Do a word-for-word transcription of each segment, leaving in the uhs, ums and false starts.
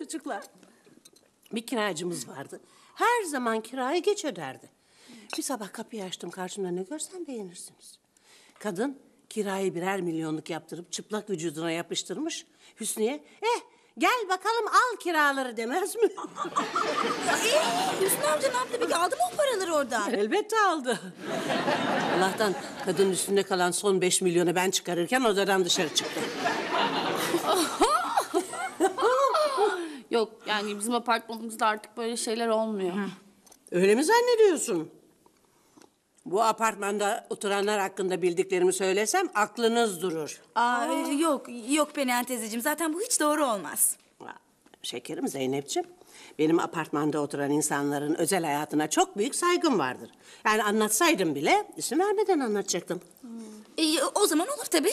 çocuklar. Bir kiracımız vardı. Her zaman kirayı geç öderdi. Bir sabah kapıyı açtım, karşımda ne görsem beğenirsiniz. Kadın kirayı birer milyonluk yaptırıp çıplak vücuduna yapıştırmış. Hüsnü'ye, eh gel bakalım al kiraları demez mi? Ee, Hüsnü amca ne yaptı peki? Aldı mı o paraları oradan? Elbette aldı. Allah'tan kadının üstünde kalan son beş milyonu ben çıkarırken odadan dışarı çıktı. Yok yani bizim apartmanımızda artık böyle şeyler olmuyor. Öyle mi zannediyorsun? Bu apartmanda oturanlar hakkında bildiklerimi söylesem aklınız durur. Aa, yok, yok Perihan teyzeciğim. Zaten bu hiç doğru olmaz. Şekerim Zeynepciğim, benim apartmanda oturan insanların özel hayatına çok büyük saygım vardır. Yani anlatsaydım bile isim vermeden anlatacaktım. Ee, o zaman olur tabii.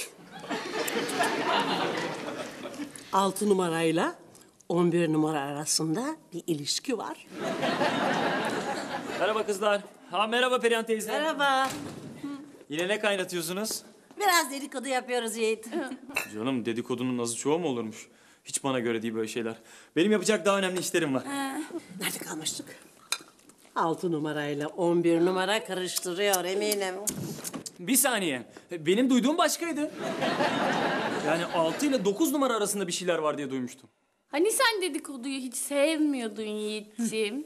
Altı numarayla on bir numara arasında bir ilişki var. Merhaba kızlar. Ha merhaba Perihan teyze. Merhaba. Yine ne kaynatıyorsunuz? Biraz dedikodu yapıyoruz Yiğit. Canım dedikodunun azı çoğu mu olurmuş? Hiç bana göre değil böyle şeyler. Benim yapacak daha önemli işlerim var. Nerede kalmıştık? Altı numarayla on bir numara karıştırıyor eminim. Bir saniye. Benim duyduğum başkaydı. Yani altı ile dokuz numara arasında bir şeyler var diye duymuştum. Hani sen dedikoduyu hiç sevmiyordun Yiğit'ciğim?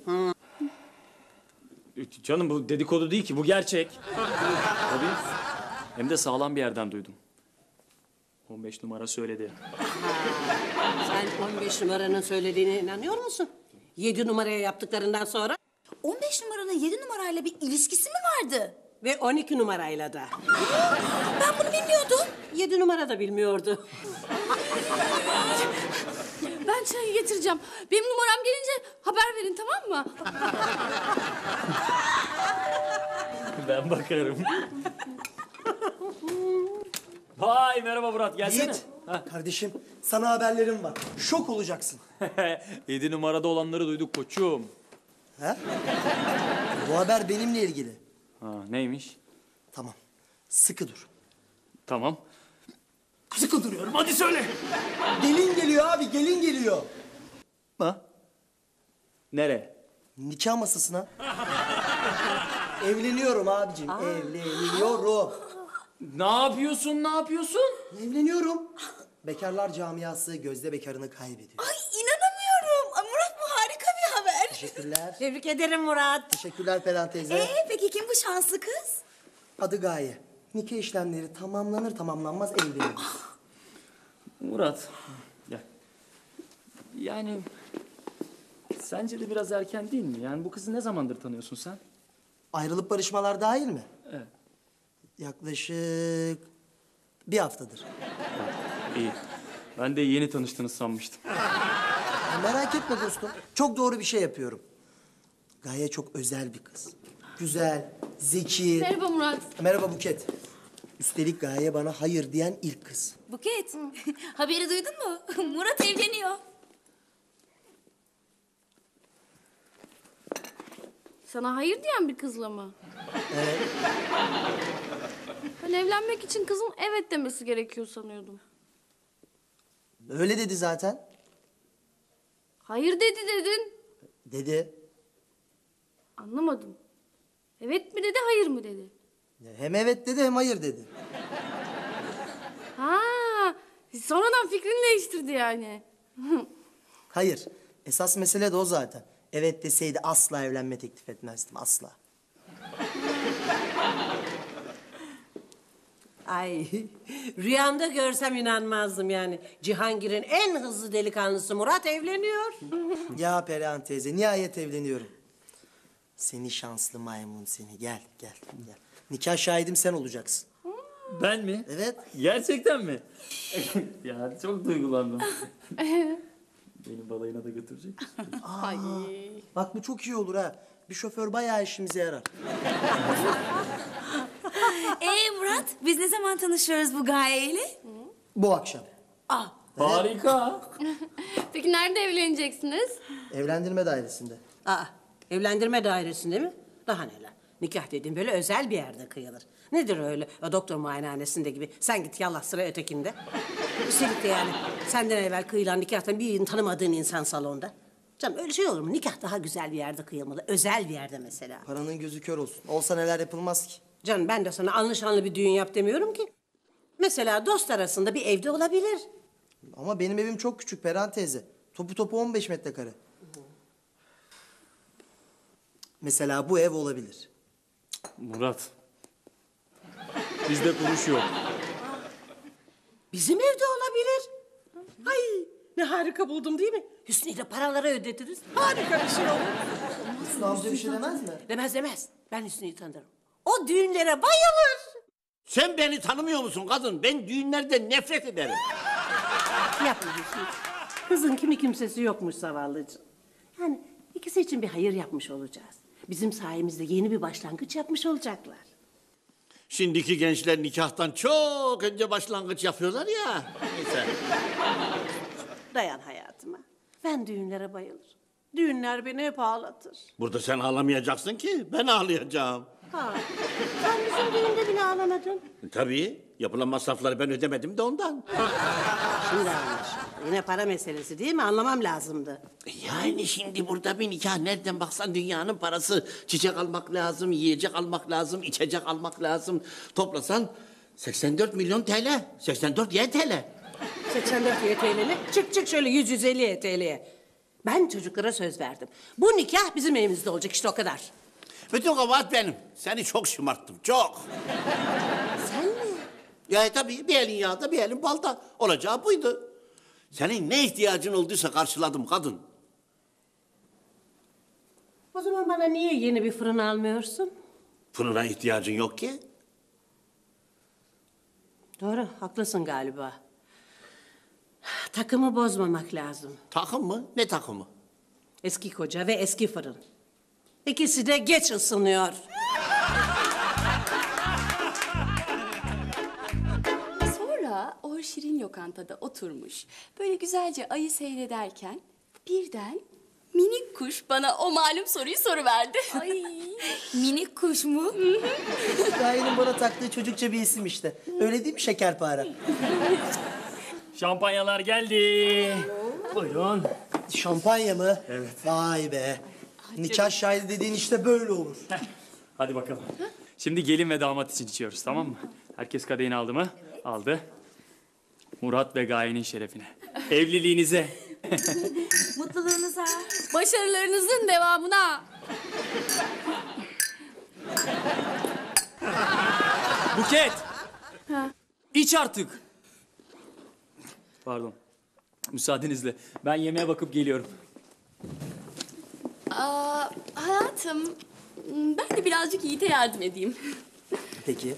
Canım bu dedikodu değil ki, bu gerçek. Tabii. Hem de sağlam bir yerden duydum. on beş numara söyledi. Sen on beş numaranın söylediğine inanıyor musun? Yedi numaraya yaptıklarından sonra on beş numaranın yedi numarayla bir ilişkisi mi vardı? ve on iki numarayla da. Ben bunu bilmiyordum. Yedi numara da bilmiyordu. Ben çayı getireceğim. Benim numaram gelince haber verin, tamam mı? Ben bakarım. Vay merhaba Murat, gelsene. Yiğit, kardeşim sana haberlerim var. Şok olacaksın. Yedi numarada olanları duyduk koçum. He? Bu haber benimle ilgili. Ha, neymiş? Tamam, sıkı dur. Tamam. Sıkı duruyorum, hadi söyle. Gelin geliyor abi, gelin geliyor. Ha? Nere? Nikah masasına. Evleniyorum abicim, evleniyorum. Ne yapıyorsun, ne yapıyorsun? Evleniyorum. Bekarlar camiası gözde bekarını kaybediyor. Ay inanamıyorum. Ay, Murat bu harika bir haber. Teşekkürler. Tebrik ederim Murat. Teşekkürler Perihan teyze. Ee, peki kim bu şanslı kız? Adı Gaye. Nikah işlemleri tamamlanır tamamlanmaz evleniyoruz. Murat, gel. Yani sence de biraz erken değil mi? Yani bu kızı ne zamandır tanıyorsun sen? Ayrılıp barışmalar dahil mi? Evet. Yaklaşık bir haftadır. İyi. Ben de yeni tanıştınız sanmıştım. Ya merak etme dostum. Çok doğru bir şey yapıyorum. Gaye çok özel bir kız. Güzel, zeki. Merhaba Murat. Merhaba Buket. Üstelik Gaye bana hayır diyen ilk kız. Buket, haberi duydun mu? Murat evleniyor. Sana hayır diyen bir kızla mı? Evet. Ben evlenmek için kızın evet demesi gerekiyor sanıyordum. Öyle dedi zaten. Hayır dedi dedin. Dedi. Anlamadım. Evet mi dedi, hayır mı dedi? Hem evet dedi hem hayır dedi. Ha, sonradan fikrini değiştirdi yani. Hayır. Esas mesele de o zaten. Evet deseydi asla evlenme teklif etmezdim. Asla. Ay rüyamda görsem inanmazdım yani. Cihangir'in en hızlı delikanlısı Murat evleniyor. Ya Perihan teyze nihayet evleniyorum. Seni şanslı maymun seni. Gel gel gel. Nikah şahidim sen olacaksın. Ben mi? Evet. Gerçekten mi? Ya çok duygulandım. Beni balayına da götürecek misin? Ay. Bak bu çok iyi olur ha. Bir şoför bayağı işimize yarar. Ee Murat, biz ne zaman tanışıyoruz bu Gaye ile? Bu akşam. Harika. Peki nerede evleneceksiniz? Evlendirme dairesinde. Aa, evlendirme dairesinde mi? Daha neler? Nikah dediğin böyle özel bir yerde kıyılır. Nedir öyle o doktor muayenehanesinde gibi? Sen git yallah sıra ötekinde. Üstelik de yani senden evvel kıyılan nikahtan bir tanımadığın insan salonda. Canım öyle şey olur mu? Nikah daha güzel bir yerde kıyılmalı. Özel bir yerde mesela. Paranın gözü kör olsun. Olsa neler yapılmaz ki. Canım ben de sana anlaşanlı bir düğün yap demiyorum ki. Mesela dost arasında bir evde olabilir. Ama benim evim çok küçük Perihan teyze. Topu topu on beş metrekare. Mesela bu ev olabilir. Murat. Bizde kuruş yok. Bizim evde olabilir. Ay ne harika buldum değil mi? Hüsnü ile paraları ödetiriz. Harika bir şey olur. Hüsnü amca bir şey demez mi? Demez demez. Ben Hüsnü'yü tanırım. O düğünlere bayılır. Sen beni tanımıyor musun kadın? Ben düğünlerden nefret ederim. Yapma Hüsnü. Kızın kimi kimsesi yokmuş zavallıcığım. Yani ikisi için bir hayır yapmış olacağız. Bizim sayemizde yeni bir başlangıç yapmış olacaklar. Şimdiki gençler nikahtan çok önce başlangıç yapıyorlar ya. Neyse. Dayan hayatıma. Ben düğünlere bayılırım. Düğünler beni hep ağlatır. Burada sen ağlamayacaksın ki. Ben ağlayacağım. Ha, sen bizim düğünde bile ağlamadın. Tabii. Yapılan masrafları ben ödemedim de ondan. Şimdi anlaşıldı. Yine para meselesi değil mi? Anlamam lazımdı. Yani şimdi burada bir nikah nereden baksan dünyanın parası. Çiçek almak lazım, yiyecek almak lazım, içecek almak lazım. Toplasan seksen dört milyon T L. seksen dört Y T L. seksen dört Y T L mi? Çık çık şöyle yüz yüz elli Y T L'ye. Ben çocuklara söz verdim. Bu nikah bizim evimizde olacak işte o kadar. Bütün kabahat benim. Seni çok şımarttım, çok. Sen mi? Ya tabii bir elin yağda bir elin balda. Olacağı buydu. Senin ne ihtiyacın olduysa karşıladım kadın. O zaman bana niye yeni bir fırın almıyorsun? Fırına ihtiyacın yok ki. Doğru, haklısın galiba. Takımı bozmamak lazım. Takım mı? Ne takımı? Eski koca ve eski fırın. İkisi de geç ısınıyor. Sonra o şirin lokantada oturmuş, böyle güzelce ayı seyrederken birden minik kuş bana o malum soruyu soruverdi. Ay, minik kuş mu? Gaye'nin bana taktığı çocukça bir isim işte. Öyle değil mi şekerpare? Şampanyalar geldi. Buyurun. Şampanya mı? Evet. Vay be. Nikah şahidi dediğin işte böyle olur. Hadi bakalım. Şimdi gelin ve damat için içiyoruz, tamam mı? Herkes kadehini aldı mı? Aldı. Murat ve Gaye'nin şerefine. Evliliğinize. Mutluluğunuza. Başarılarınızın devamına. Buket. İç artık. Pardon. Müsaadenizle. Ben yemeğe bakıp geliyorum. Aa, hayatım, ben de birazcık Yiğit'e yardım edeyim. Peki.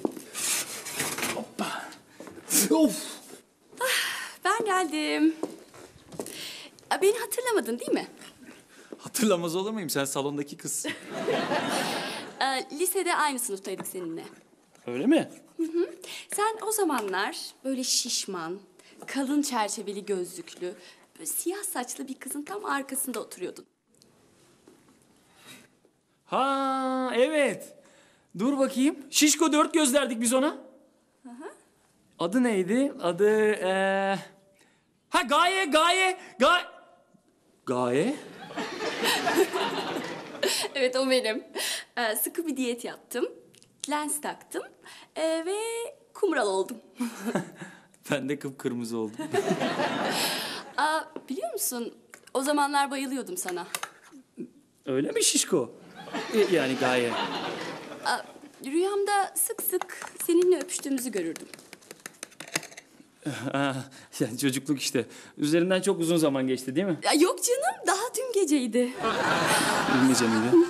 Of! Ben geldim. Aa, beni hatırlamadın değil mi? Hatırlamaz olur muyum? Sen salondaki kızsın. Ee, lisede aynı sınıftaydık seninle. Öyle mi? Sen o zamanlar böyle şişman, kalın çerçeveli gözlüklü, böyle siyah saçlı bir kızın tam arkasında oturuyordun. Ha evet. Dur bakayım. Şişko dört gözlerdik biz ona. Adı neydi? Adı ee... Ha Gaye, Gaye, Gaye. Gaye? Evet, o benim. Ee, sıkı bir diyet yaptım, lens taktım ee, ve kumral oldum. Ben de kıpkırmızı oldum. Aa, biliyor musun, o zamanlar bayılıyordum sana. Öyle mi Şişko? E, Yani Gaye. Aa, rüyamda sık sık seninle öpüştüğümüzü görürdüm. Ha, yani çocukluk işte. Üzerinden çok uzun zaman geçti değil mi? Ya yok canım, daha dün geceydi. Bilmeyeceğim miydi?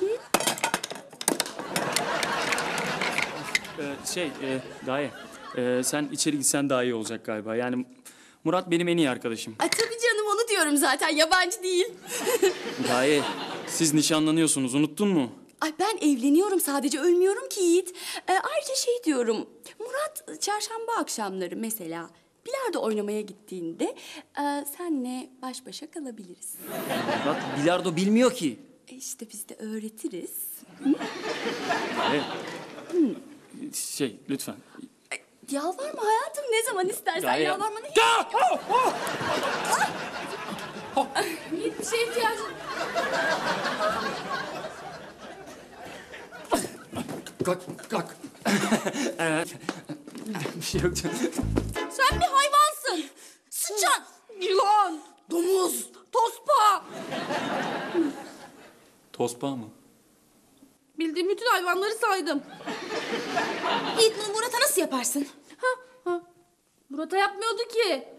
Ee, şey, e, Gaye. e, sen içeri gitsen daha iyi olacak galiba. Yani Murat benim en iyi arkadaşım. Ay tabii canım, onu diyorum zaten, yabancı değil. Gaye, siz nişanlanıyorsunuz, unuttun mu? Ay ben evleniyorum sadece, ölmüyorum ki Yiğit. Ee, ayrıca şey diyorum, Murat çarşamba akşamları mesela bilardo oynamaya gittiğinde e, senle baş başa kalabiliriz. Murat bilardo bilmiyor ki. E işte biz de öğretiriz. Gaye. Şey, lütfen. Yalvarma hayatım, ne zaman istersen Gaye. yalvarmanı... Ya! Oh, oh! Yiğit, bir şeye ihtiyacın... Kalk, kalk. Ee, bir şey yok canım. Sen bir hayvansın. Sıçan, yılan, domuz, tospa. Tospa mı? Bildiğim bütün hayvanları saydım. Yiğit, bunu Murat'a nasıl yaparsın? Ha, ha. Murat'a yapmıyordu ki.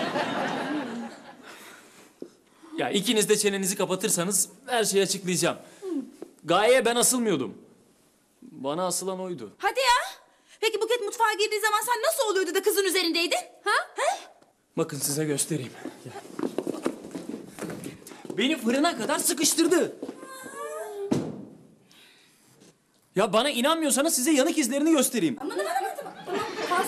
Ya ikiniz de çenenizi kapatırsanız her şeyi açıklayacağım. Gaye'ye ben asılmıyordum. Bana asılan oydu. Hadi ya. Peki Buket mutfağa girdiği zaman sen nasıl oluyordu da kızın üzerindeydin? Ha? Ha? Bakın size göstereyim. Gel. Beni fırına kadar sıkıştırdı. Ya bana inanmıyorsanız size yanık izlerini göstereyim. Aman aman aman tamam. Tamam pas.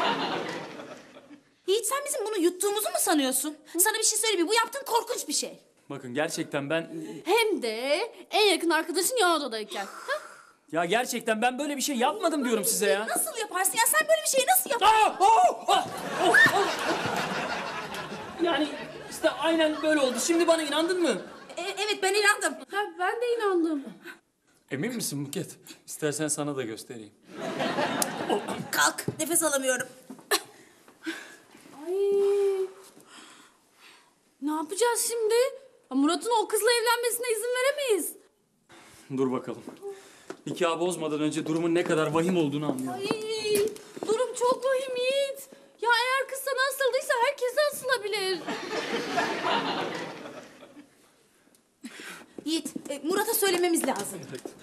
Yiğit, sen bizim bunu yuttuğumuzu mu sanıyorsun? Sana bir şey söyleyeyim mi? Bu yaptığın korkunç bir şey. Bakın gerçekten ben... Hem de en yakın arkadaşın yan odadayken. Ha? Ya gerçekten ben böyle bir şey yapmadım diyorum size ya. Nasıl yaparsın ya? Sen böyle bir şeyi nasıl yaparsın? Aa! Oh! Oh! Oh! Oh! Yani işte aynen böyle oldu. Şimdi bana inandın mı? E, evet, ben inandım. Ha, ben de inandım. Emin misin Buket? İstersen sana da göstereyim. Kalk, nefes alamıyorum. Ay. Ne yapacağız şimdi? Ya Murat'ın o kızla evlenmesine izin veremeyiz. Dur bakalım. Nikahı bozmadan önce durumun ne kadar vahim olduğunu anlıyorum. Ay, durum çok vahim Yiğit. Ya eğer kız sana asıldıysa herkese asılabilir. Yiğit, e, Murat'a söylememiz lazım.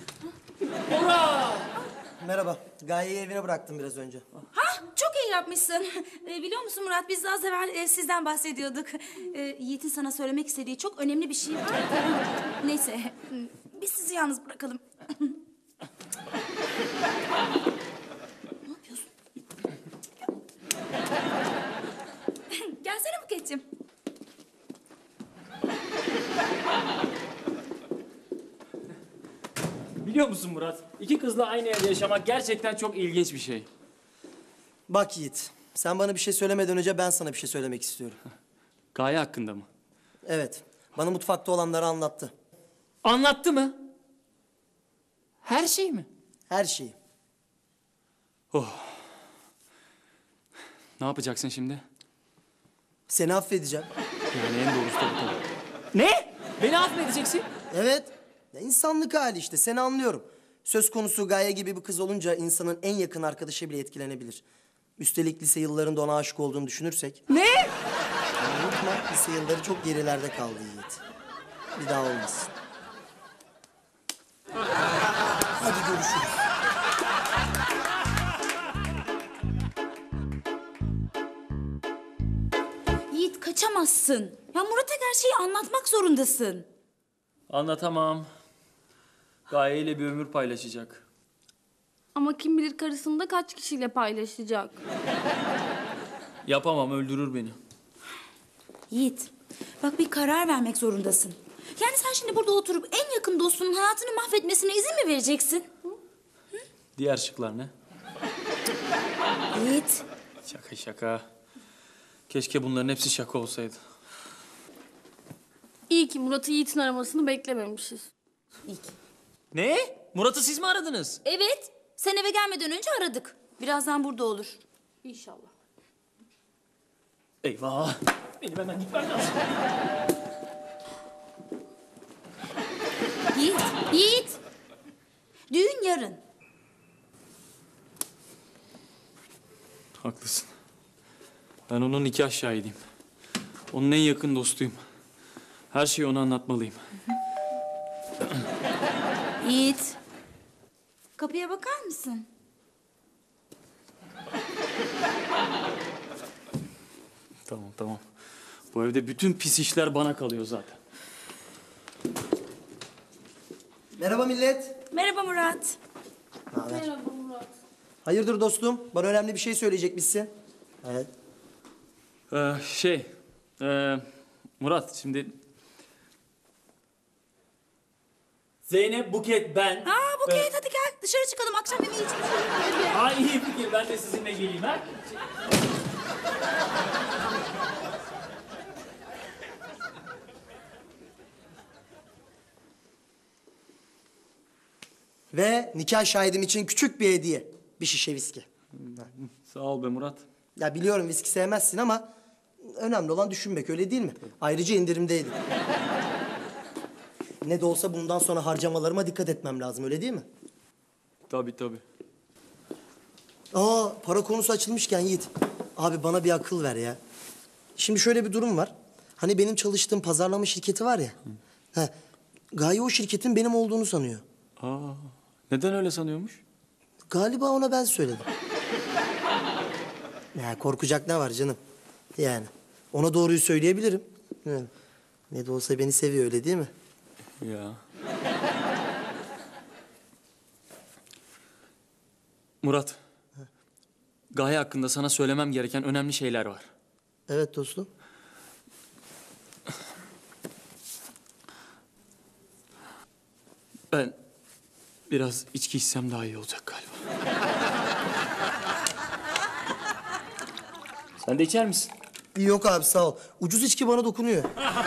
Merhaba. Gaye'yi evine bıraktım biraz önce. Ha, çok iyi yapmışsın. E, biliyor musun Murat, biz az evvel e, sizden bahsediyorduk. E, Yiğit'in sana söylemek istediği çok önemli bir şey var. Neyse, biz sizi yalnız bırakalım. Ne yapıyorsun? Gelsene Buket'ciğim. Biliyor musun Murat? İki kızla aynı evde yaşamak gerçekten çok ilginç bir şey. Bak Yiğit, sen bana bir şey söylemeden önce ben sana bir şey söylemek istiyorum. Gaye hakkında mı? Evet, bana mutfakta olanları anlattı. Anlattı mı? Her şey mi? Her şeyi. Ne yapacaksın şimdi? Seni affedeceğim. Yani en doğrusu da bu tabii. Ne? Beni affedeceksin? Evet. Ya insanlık hali işte, seni anlıyorum. Söz konusu Gaye gibi bir kız olunca insanın en yakın arkadaşı bile etkilenebilir. Üstelik lise yıllarında ona aşık olduğunu düşünürsek. Ne? Ama unutma, lise yılları çok gerilerde kaldı Yiğit. Bir daha olmasın. Hadi görüşürüz. Yiğit, kaçamazsın. Ya Murat'a gerçeği anlatmak zorundasın. Anlatamam. Gaye ile bir ömür paylaşacak. Ama kim bilir karısını da kaç kişiyle paylaşacak. Yapamam, öldürür beni. Yiğit, bak bir karar vermek zorundasın. Yani sen şimdi burada oturup en yakın dostunun hayatını mahvetmesine izin mi vereceksin? Diğer şıklar ne? Yiğit, Şaka şaka. Keşke bunların hepsi şaka olsaydı. İyi ki Murat'ı Yiğit'in aramasını beklememişiz. iyi ki. Ne? Murat'ı siz mi aradınız? Evet, sen eve gelmeden önce aradık. Birazdan burada olur. İnşallah. Eyvah. Benim hemen gitmem lazım. Yiğit, Yiğit. Düğün yarın. Haklısın. Ben onun nikah şahidiyim. Onun en yakın dostuyum. Her şeyi ona anlatmalıyım. Yiğit. Kapıya bakar mısın? Tamam tamam. Bu evde bütün pis işler bana kalıyor zaten. Merhaba millet. Merhaba Murat. Naber? Merhaba Murat. Hayırdır dostum? Bana önemli bir şey söyleyecekmişsin. Evet. Ee, şey... e, Murat şimdi... Zeynep, Buket, ben. Aa Buket Ee, hadi gel dışarı çıkalım akşam yemeği için. Aa, iyi fikir. Ben de sizinle geleyim ha. Ve nikah şahidim için küçük bir hediye. Bir şişe viski. Sağ ol be Murat. Ya biliyorum viski sevmezsin ama önemli olan düşünmek, öyle değil mi? Ayrıca indirimdeydi. Ne de olsa bundan sonra harcamalarıma dikkat etmem lazım, öyle değil mi? Tabii tabii. Aa, para konusu açılmışken Yiğit. Abi bana bir akıl ver ya. Şimdi şöyle bir durum var. Hani benim çalıştığım pazarlama şirketi var ya. He, Gaye o şirketin benim olduğunu sanıyor. Aa, neden öyle sanıyormuş? Galiba ona ben söyledim. Ya korkacak ne var canım? Yani ona doğruyu söyleyebilirim. Yani, ne de olsa beni seviyor, öyle değil mi? Ya. Murat. Gaye hakkında sana söylemem gereken önemli şeyler var. Evet dostum. Ben biraz içki içsem daha iyi olacak galiba. Sen de içer misin? Yok abi sağ ol. Ucuz içki bana dokunuyor.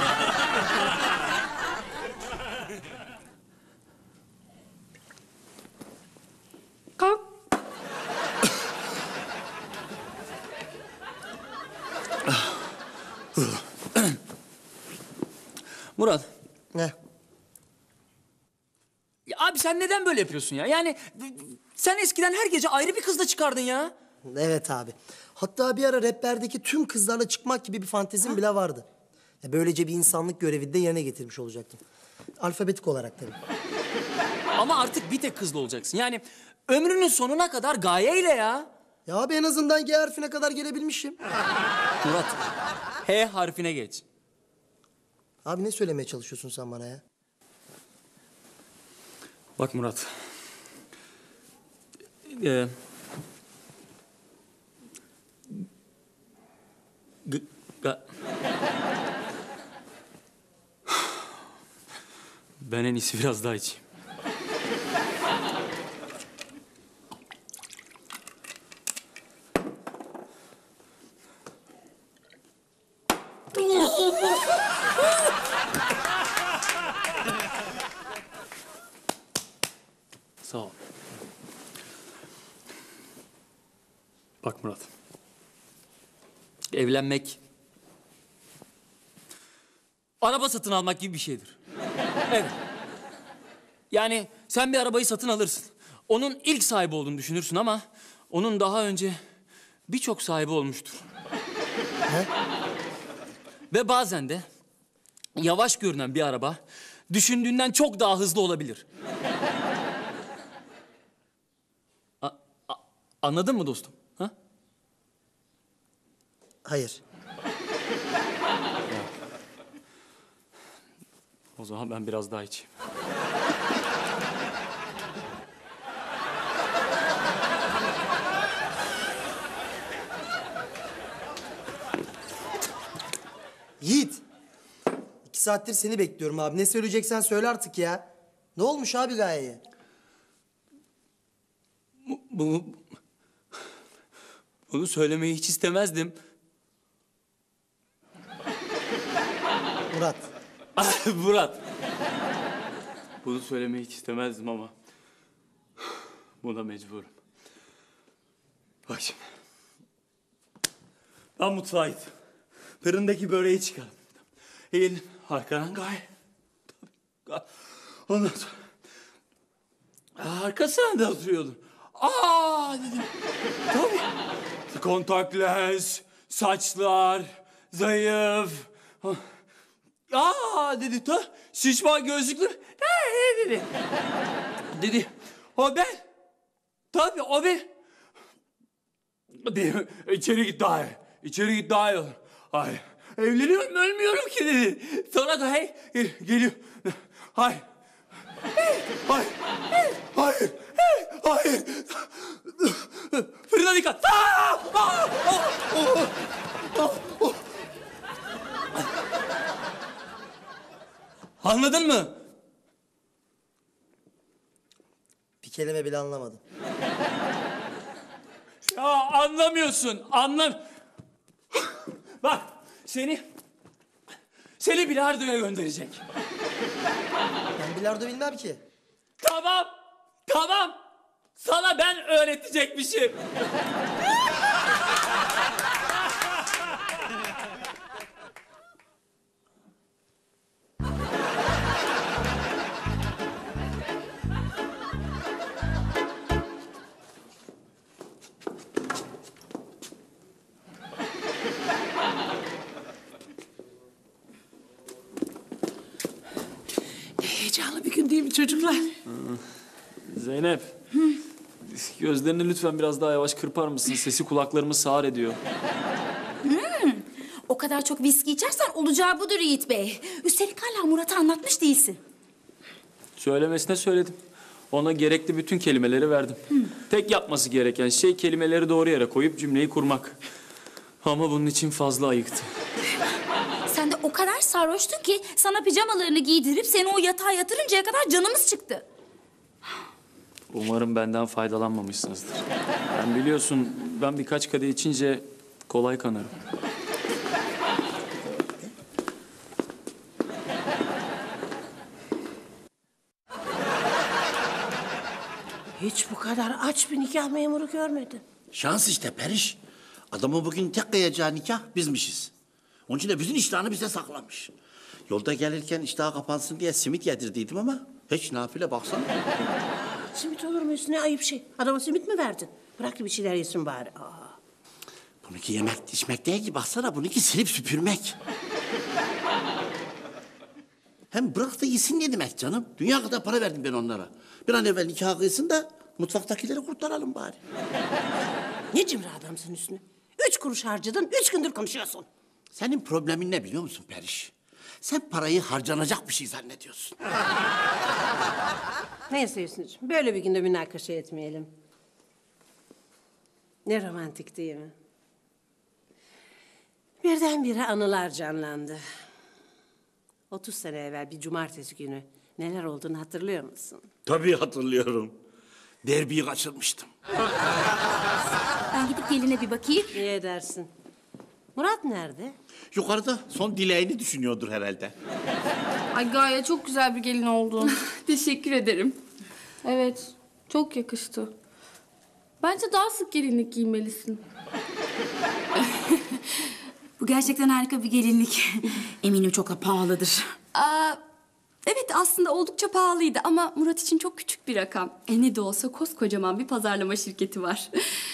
Kalk. Murat. Ne? Ya abi sen neden böyle yapıyorsun ya? Yani sen eskiden her gece ayrı bir kızla çıkardın ya. Evet abi. Hatta bir ara raperdeki tüm kızlarla çıkmak gibi bir fantezim bile vardı. Ya böylece bir insanlık görevini de yerine getirmiş olacaktım. Alfabetik olarak tabii. Ama artık bir tek kızla olacaksın. Yani ömrünün sonuna kadar gayeyle ya. Ya abi en azından G harfine kadar gelebilmişim. Murat, H harfine geç. Abi ne söylemeye çalışıyorsun sen bana ya? Bak Murat. Ee, g- ga- Ben en iyisi biraz daha içeyim. Sağ ol. Bak Murat. Evlenmek araba satın almak gibi bir şeydir. Evet. Yani sen bir arabayı satın alırsın. Onun ilk sahibi olduğunu düşünürsün ama onun daha önce birçok sahibi olmuştur. Ve bazen de yavaş görünen bir araba düşündüğünden çok daha hızlı olabilir. A- a- anladın mı dostum? Ha? Hayır. O zaman ben biraz daha içeyim. Yiğit. İki saattir seni bekliyorum abi. Ne söyleyeceksen söyle artık ya. Ne olmuş abi Gaye'ye? Bu, bu, bunu söylemeyi hiç istemezdim. Murat. Ah, Murat. Bunu söylemeyi hiç istemezdim ama buna mecburum. Bak şimdi. Ben mutfağa gittim. Fırındaki böreği çıkardım. Eğildim. Arkadan Gaye. Tabii. Ondan sonra arkasına da oturuyordum. Aa dedim. Tabii. Kontak lens, saçlar, zayıf. Aa dedi ta şişman gözlüklü. Ne dedi? Dedi o ben. Tabii o ben. Dedi içeri git daha iyi. İçeri git daha iyi olur. Hayır. Evleniyorum ölmüyorum ki dedi. Sonra da hey geliyor. Hayır. Hayır. Hayır. Hayır. Fırına dikkat. Aa! Aa! Oh! Oh! Oh! Anladın mı? kelime bile anlamadım. Ya anlamıyorsun, anlam... Bak, seni... Seni bilardoya gönderecek. Ben bilardo bilmem ki. Tamam, tamam. Sana ben öğretecekmişim. Ne heyecanlı bir gün değil mi çocuklar? Zeynep. Gözlerini lütfen biraz daha yavaş kırpar mısın? Sesi kulaklarımı sağır ediyor. O kadar çok viski içersen olacağı budur Yiğit Bey. Üstelik hala Murat'a anlatmış değilsin. Söylemesine söyledim. Ona gerekli bütün kelimeleri verdim. Tek yapması gereken şey kelimeleri doğru yere koyup cümleyi kurmak. Ama bunun için fazla ayıktı. Sen de o kadar sarhoştun ki sana pijamalarını giydirip seni o yatağa yatırıncaya kadar canımız çıktı. Umarım benden faydalanmamışsınızdır. Ben biliyorsun ben birkaç kadeh içince kolay kanarım. Hiç bu kadar aç bir nikah memuru görmedim. Şans işte Periş. Adamın bugün tek kıyacağı nikah bizmişiz. Onun için de bütün iştahını bize saklamış. Yolda gelirken iştahı kapansın diye simit yedirdiydim ama hiç nafile baksana. Simit olur mu Hüsnü? Ayıp şey. Adama simit mi verdin? Bırak da bir şeyler yesin bari. Aa. Bununki yemek içmek değil ki baksana bununki silip süpürmek. Hem bırak da yesin ne demek canım. Dünya kadar para verdim ben onlara. Bir an evvel nikah kıysın da mutfaktakileri kurtaralım bari. Ne cimri adamsın Hüsnü. Üç kuruş harcadın, üç gündür konuşuyorsun. Senin problemin ne biliyor musun Periş? Sen parayı harcanacak bir şey zannediyorsun. Neyse Hüsnü'cüğüm, böyle bir günde münakaşa etmeyelim. Ne romantik değil mi? Birdenbire anılar canlandı. Otuz sene evvel bir cumartesi günü neler olduğunu hatırlıyor musun? Tabii hatırlıyorum. Derbiyi kaçırmıştım. Ben gidip geline bir bakayım. İyi edersin. Murat nerede? Yukarıda son dileğini düşünüyordur herhalde. Ay Gaye çok güzel bir gelin oldun. Teşekkür ederim. Evet, çok yakıştı. Bence daha sık gelinlik giymelisin. Bu gerçekten harika bir gelinlik. Eminim çok da pahalıdır. Aa, evet aslında oldukça pahalıydı ama Murat için çok küçük bir rakam. E ne de olsa koskocaman bir pazarlama şirketi var.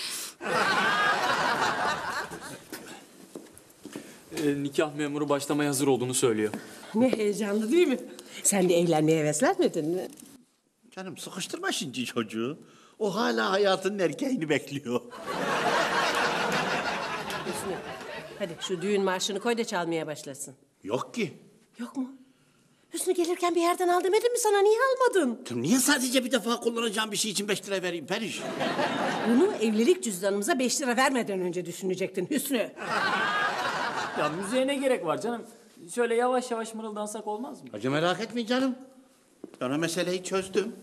Ee, nikah memuru başlamaya hazır olduğunu söylüyor. Ne heyecanlı değil mi? Sen de evlenmeye heveslenmedin mi? Canım sıkıştırma şimdi çocuğu. O hala hayatının erkeğini bekliyor. Hüsnü, hadi şu düğün marşını koy da çalmaya başlasın. Yok ki. Yok mu? Hüsnü gelirken bir yerden al demedim mi sana? Niye almadın? Canım niye sadece bir defa kullanacağım bir şey için beş lira vereyim Periş? Bunu evlilik cüzdanımıza beş lira vermeden önce düşünecektin Hüsnü. Ya müziğe ne gerek var canım? Şöyle yavaş yavaş mırıldansak olmaz mı? Hacı merak etmeyin canım. Ben o meseleyi çözdüm.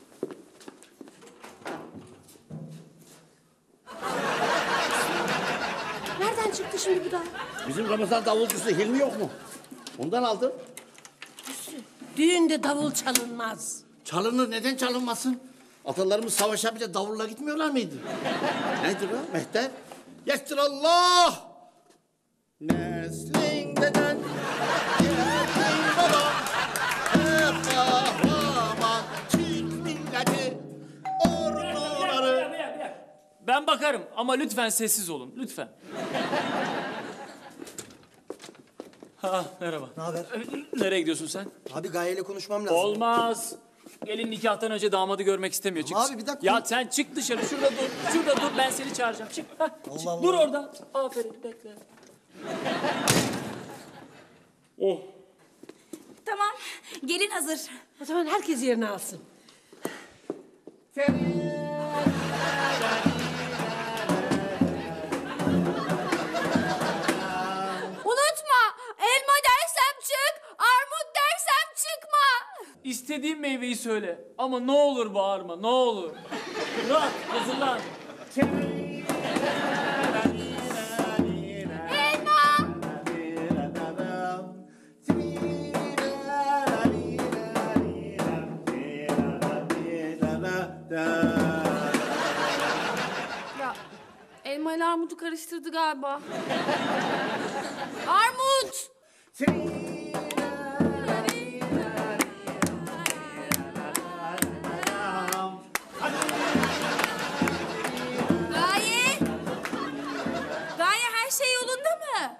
Nereden çıktı şimdi bu da? Bizim Ramazan davulcusu Hilmi yok mu? Ondan aldım. Düğünde davul çalınmaz. Çalınır, neden çalınmasın? Atalarımız savaşa bile davulla gitmiyorlar mıydı? Nedir o? Mehter? Yettir Allah! Neslin deden, yerin babam, hep kahraman, Türk milleti, orduları. Ben bakarım ama lütfen sessiz olun, lütfen. Ha, merhaba. Ne haber? Nereye gidiyorsun sen? Abi Gaye ile konuşmam lazım. Olmaz. Gelin nikahtan önce damadı görmek istemiyor. Çık. Abi bir dakika. Ya sen çık dışarı. Şurada dur. Şurada dur. Ben seni çağıracağım. Çık. Hah, Allah çık. Allah. Dur orada. Aferin. Bekle. Oh. Tamam, gelin hazır. O zaman herkes yerini alsın. Unutma, elma dersem çık, armut dersem çıkma. İstediğin meyveyi söyle. Ama ne olur bağırma, ne olur. Murat, hazırlan. Ya elma ile armudu karıştırdı galiba. Armut! Gaye! Gaye her şey yolunda mı?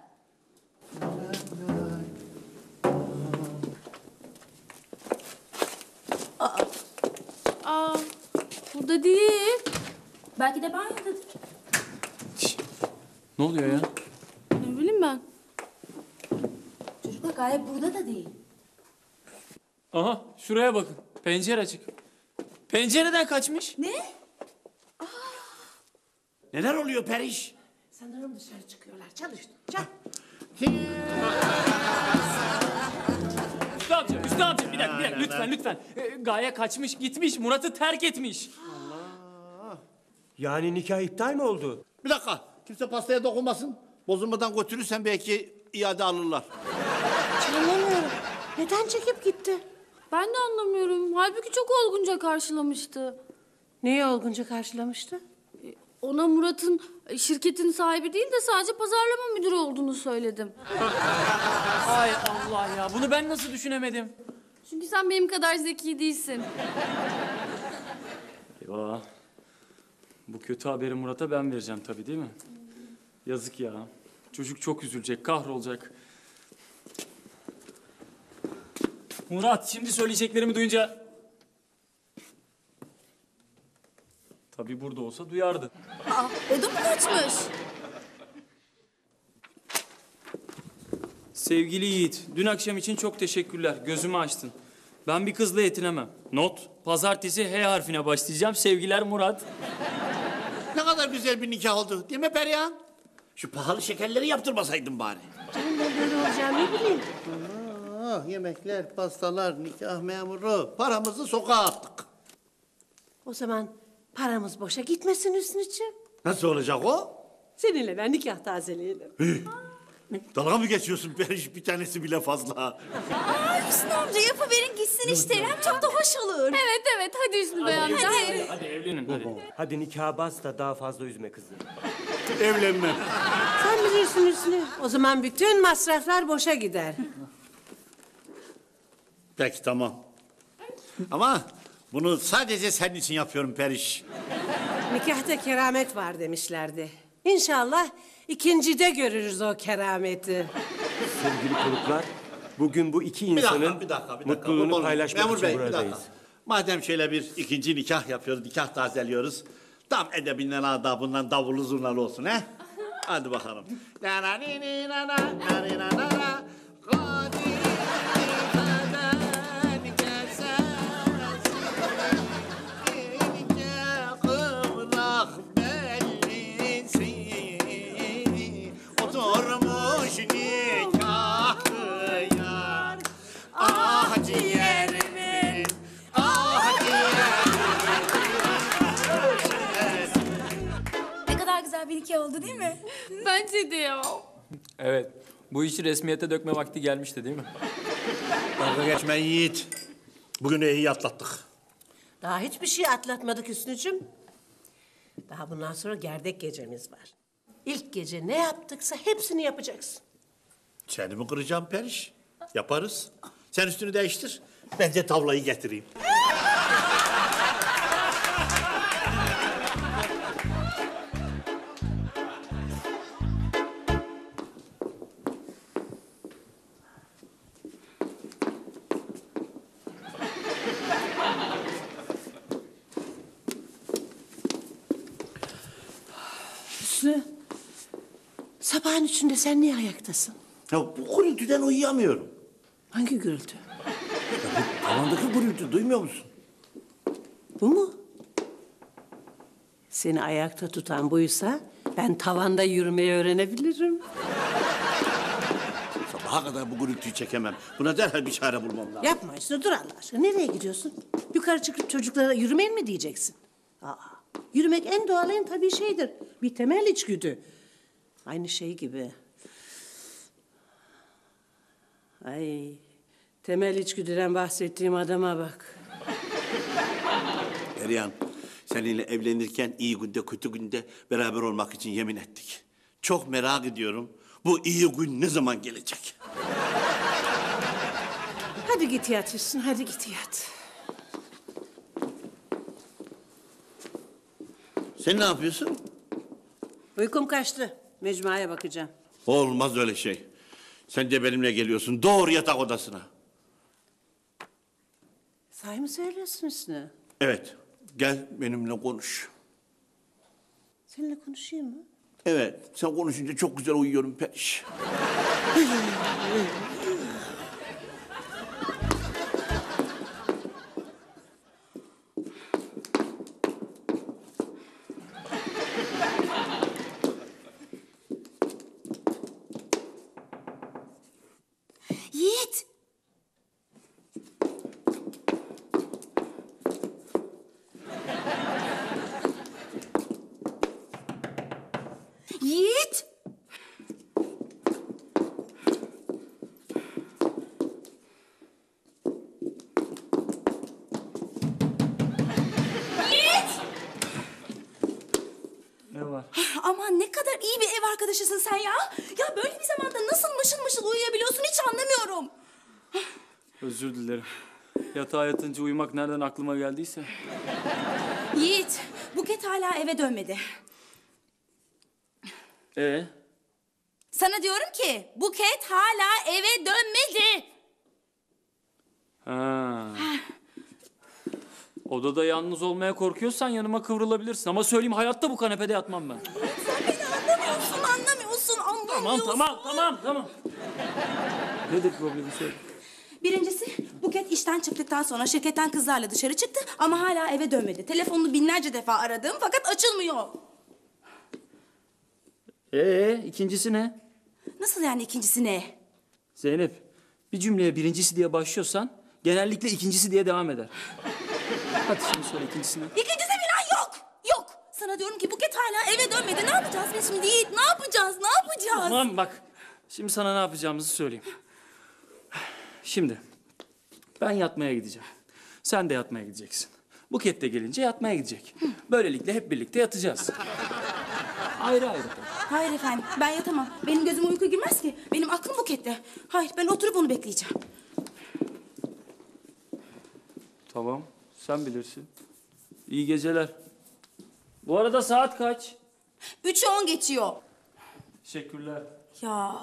Aa, burada değil. Belki de banyodadır. Ne oluyor ya? Ne bileyim ben. Çocuklar Gaye burada da değil. Aha, şuraya bakın. Pencere açık. Pencereden kaçmış. Ne? Neler oluyor Periş? Sanırım dışarı çıkıyorlar. Çalıştı. Çal. Üstü amca, Üstü amca. Bir dakika, bir dakika. Lütfen, lütfen. Ee, Gaye kaçmış, gitmiş. Murat'ı terk etmiş. Yani nikah iptal mi oldu? Bir dakika. Kimse pastaya dokunmasın. Bozulmadan götürürsen belki iade alırlar. Anlamıyorum. Neden çekip gitti? Ben de anlamıyorum. Halbuki çok olgunca karşılamıştı. Neyi olgunca karşılamıştı? Ona Murat'ın şirketin sahibi değil de sadece pazarlama müdürü olduğunu söyledim. Ay Allah ya, bunu ben nasıl düşünemedim? Çünkü sen benim kadar zeki değilsin. Eyvah. Bu kötü haberi Murat'a ben vereceğim tabii, değil mi? Yazık ya. Çocuk çok üzülecek, kahrolacak. Murat, şimdi söyleyeceklerimi duyunca... Tabii burada olsa duyardı. Aa, o da mı kaçmış? Sevgili Yiğit, dün akşam için çok teşekkürler. Gözümü açtın. Ben bir kızla yetinemem. Not, pazartesi H harfine başlayacağım. Sevgiler Murat. Ne kadar güzel bir nikah oldu değil mi Perihan? Şu pahalı şekerleri yaptırmasaydın bari. Canım ben böyle olacağını ne bileyim. Ah, yemekler, pastalar, nikah memuru. Paramızı sokağa attık. O zaman paramız boşa gitmesin Hüsnü'cüğüm. Nasıl olacak o? Seninle ben nikah tazeleyelim. Dalga mı geçiyorsun Periş? Bir tanesi bile fazla. Aa, Hüsnü amca yapıverin gitsin işte. Hem çok da hoş olur. Evet evet hadi Hüsnü Bey amca. Hadi. Hadi evlenin, hadi. Hadi nikaha bas da daha fazla üzme kızı. Evlenmem. Sen bilirsin Hüsnü. O zaman bütün masraflar boşa gider. Peki tamam. Ama bunu sadece senin için yapıyorum Periş. Nikahta keramet var demişlerdi. İnşallah ikincide görürüz o kerameti. Sevgili konuklar, bugün bu iki Bir dakika, insanın bir dakika, bir dakika. mutluluğunu Kurban olayım. paylaşmak Memur için Bey, bir buradayız. dakika. Madem şöyle bir ikinci nikah yapıyoruz, nikah tazeliyoruz. Tam edebinden adabından davullu zurnalı olsun he? Hadi bakalım. Na na ni ni na na, na ni na na na. Kadir kader kesersin, ince kıvrak bellisi. Oturmuş nikahı yar. Ah ciğerimin, ah Ne kadar güzel bir nikah oldu değil mi? Bence de ya. Evet, bu işi resmiyete dökme vakti gelmişti değil mi? Dalga geçme Yiğit. Bugün de iyi atlattık. Daha hiçbir şey atlatmadık Hüsnü'cüğüm. Daha bundan sonra gerdek gecemiz var. İlk gece ne yaptıksa hepsini yapacaksın. Seni mi kıracağım Periş? Yaparız. Sen üstünü değiştir. Ben de tavlayı getireyim. Hüsnü, sabahın üçünde sen niye ayaktasın? Ya bu gürültüden uyuyamıyorum. Hangi gürültü? Tavandaki gürültü duymuyor musun? Bu mu? Seni ayakta tutan buysa ben tavanda yürümeyi öğrenebilirim. Sabah Sabaha kadar bu gürültüyü çekemem. Buna derhal bir çare bulmam lazım. Yapma Hüsnü, dur Allah aşkına. Nereye gidiyorsun? Yukarı çıkıp çocuklara yürümeyin mi diyeceksin? Aa, yürümek en doğal, en tabii şeydir. Bir temel içgüdü. Aynı şey gibi. Ay, temel içgüdüden bahsettiğim adama bak. Perihan, seninle evlenirken iyi günde kötü günde beraber olmak için yemin ettik. Çok merak ediyorum. Bu iyi gün ne zaman gelecek? Hadi git yat Hüsnü, hadi git yat. Sen ne yapıyorsun? Uykum kaçtı. Mecmuaya bakacağım. Olmaz öyle şey. Sen de benimle geliyorsun. Doğru yatak odasına. Sahi mi söylüyorsun Hüsnü? Evet. Gel benimle konuş. Seninle konuşayım mı? Evet. Sen konuşunca çok güzel uyuyorum Periş. Yiğit. Yiğit. Yiğit. Ne var? Aman ne kadar iyi bir ev arkadaşısın sen ya. Ya böyle bir zamanda nasıl mışıl mışıl uyuyabiliyorsun hiç anlamıyorum. Özür dilerim. Yatağa yatınca uyumak nereden aklıma geldiyse. Yiğit, Buket hala eve dönmedi. Ee? Sana diyorum ki Buket hala eve dönmedi. Ha. Odada yalnız olmaya korkuyorsan yanıma kıvrılabilirsin. Ama söyleyeyim, hayatta bu kanepede yatmam ben. Sen beni anlamıyorsun, anlamıyorsun, anlamıyorsun. Tamam, tamam, tamam, tamam. Nedir problemi, söyle. Birincisi Buket işten çıktıktan sonra şirketten kızlarla dışarı çıktı ama hala eve dönmedi. Telefonunu binlerce defa aradım fakat açılmıyor. Ee, ikincisi ne? Nasıl yani ikincisi ne? Zeynep, bir cümleye birincisi diye başlıyorsan genellikle ikincisi diye devam eder. Hadi şimdi söyle ikincisini. İkincisi falan yok, yok. Sana diyorum ki Buket hala eve dönmedi. Ne yapacağız biz şimdi Yiğit? Ne yapacağız, ne yapacağız? Tamam bak, şimdi sana ne yapacağımızı söyleyeyim. Şimdi ben yatmaya gideceğim. Sen de yatmaya gideceksin. Buket de gelince yatmaya gidecek. Böylelikle hep birlikte yatacağız. Ayrı ayrı. Hayır efendim, ben yatamam. Benim gözüme uyku girmez ki. Benim aklım Buket'te. Hayır, ben oturup onu bekleyeceğim. Tamam, sen bilirsin. İyi geceler. Bu arada saat kaç? Üçü on geçiyor. Teşekkürler. Ya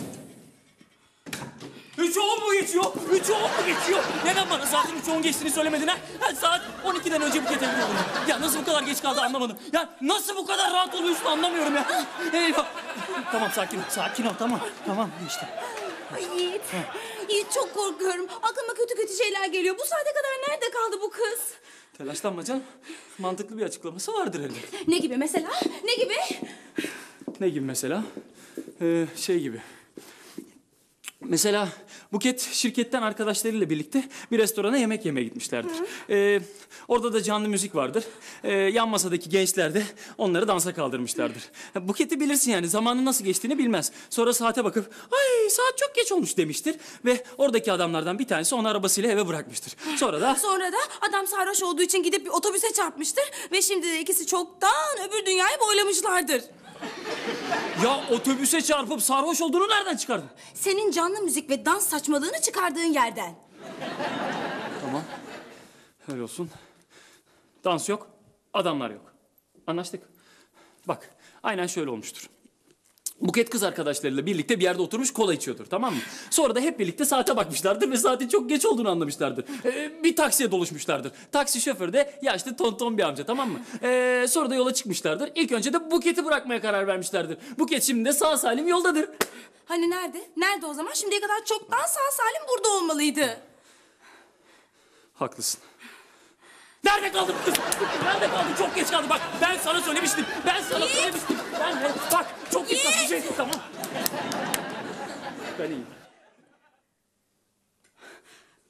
Üçü on mu geçiyor? Üçü on mu geçiyor? Neden bana saatin üçü on geçtiğini söylemedin ha? Ha, saat on ikiden önce Buket'e gidiyordum. Ya nasıl bu kadar geç kaldı anlamadım. Ya nasıl bu kadar rahat oluyorsun anlamıyorum ya. Eyvah. Tamam sakin ol, sakin ol tamam. Tamam işte. Ay Yiğit, Yiğit çok korkuyorum. Aklıma kötü kötü şeyler geliyor. Bu saate kadar nerede kaldı bu kız? Telaşlanma canım. Mantıklı bir açıklaması vardır elbette. Ne gibi mesela? Ne gibi? Ne gibi mesela? Ee, şey gibi. Mesela Buket şirketten arkadaşlarıyla birlikte bir restorana yemek yemeye gitmişlerdir. Ee, orada da canlı müzik vardır. Ee, yan masadaki gençler de onları dansa kaldırmışlardır. Buket'i bilirsin yani, zamanın nasıl geçtiğini bilmez. Sonra saate bakıp ay saat çok geç olmuş demiştir. Ve oradaki adamlardan bir tanesi onu arabasıyla eve bırakmıştır. Sonra da... Sonra da adam sarhoş olduğu için gidip bir otobüse çarpmıştır. Ve şimdi de ikisi çoktan öbür dünyayı boylamışlardır. Ya otobüse çarpıp sarhoş olduğunu nereden çıkardın? Senin canlı müzik ve dans saçmalığını çıkardığın yerden. Tamam. Öyle olsun. Dans yok, adamlar yok. Anlaştık. Bak, aynen şöyle olmuştur. Buket kız arkadaşlarıyla birlikte bir yerde oturmuş kola içiyordur, tamam mı? Sonra da hep birlikte saate bakmışlardır ve saatin çok geç olduğunu anlamışlardır. Ee, bir taksiye doluşmuşlardır. Taksi şoförü de yaşlı tonton bir amca, tamam mı? Ee, sonra da yola çıkmışlardır. İlk önce de Buket'i bırakmaya karar vermişlerdir. Buket şimdi de sağ salim yoldadır. Hani nerede? Nerede o zaman? Şimdiye kadar çoktan sağ salim burada olmalıydı. Haklısın. Nerede kaldı bu kız? Nerede kaldı? Çok geç kaldı. Bak ben sana söylemiştim. Ben sana Yiğit! söylemiştim. Ben bak çok geç kaldı. Yiğit! Şey, tamam. Ben iyiyim.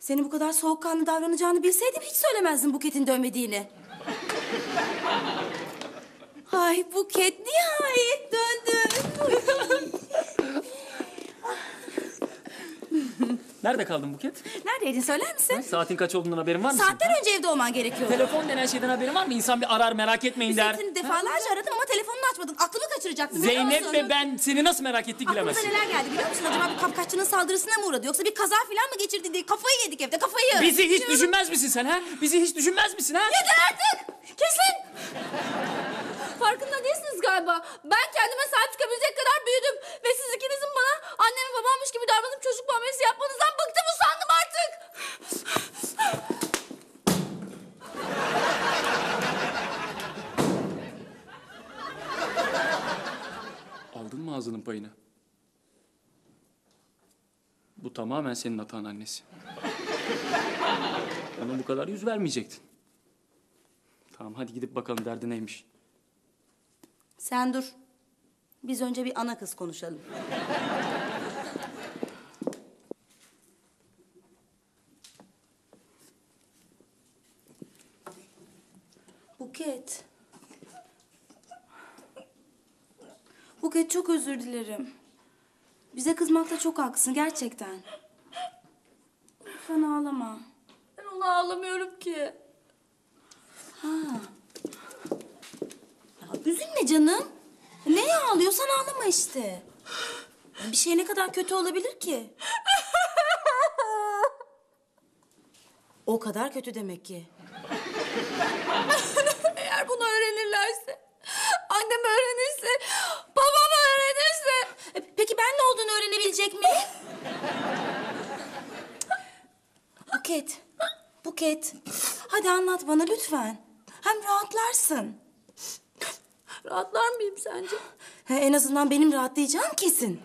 Senin bu kadar soğukkanlı davranacağını bilseydim hiç söylemezdim Buket'in dönmediğini. Ay Buket nihayet döndün. Nerede kaldın Buket? Neredeydin söyler misin? Saatin kaç olduğundan haberin var mı? Saatler önce evde olman gerekiyordu. Telefon denen şeyden haberin var mı? İnsan bir arar, merak etmeyin der. Seni defalarca aradım ama telefonunu açmadın. Aklımı kaçıracaktın. biliyor Zeynep musun? ve ben seni nasıl merak ettik Aklımıza bilemezsin. neler geldi biliyor musun? Acaba bir kapkaççının saldırısına mı uğradı? Yoksa bir kaza falan mı geçirdi diye kafayı yedik evde kafayı. Bizi hiç düşünmez misin sen ha? Bizi hiç düşünmez misin ha? Yeter artık! Kesin! Farkında değilsiniz galiba. Ben kendime sahip çıkabilecek kadar büyüdüm. Ve siz ikinizin bana annem ve babammış gibi davranıp çocuk muamelesi yapmanızdan bıktım usandım artık. Aldın mı ağzının payını? Bu tamamen senin hatan annesi. Ona bu kadar yüz vermeyecektin. Tamam hadi gidip bakalım derdi neymiş. Sen dur. Biz önce bir ana kız konuşalım. Buket. Buket çok özür dilerim. Bize kızmakta çok haklısın gerçekten. Lütfen ağlama. Ben ona ağlamıyorum ki. Ha. Ya üzülme canım. Neye ağlıyorsan ağlama işte. Bir şey ne kadar kötü olabilir ki? O kadar kötü demek ki. Eğer bunu öğrenirlerse, annem öğrenirse, babam öğrenirse. E, Peki ben ne olduğunu öğrenebilecek miyim? Buket. Buket. Hadi anlat bana lütfen. Hem rahatlarsın. Rahatlar mıyım sence? He, en azından benim rahatlayacağım kesin.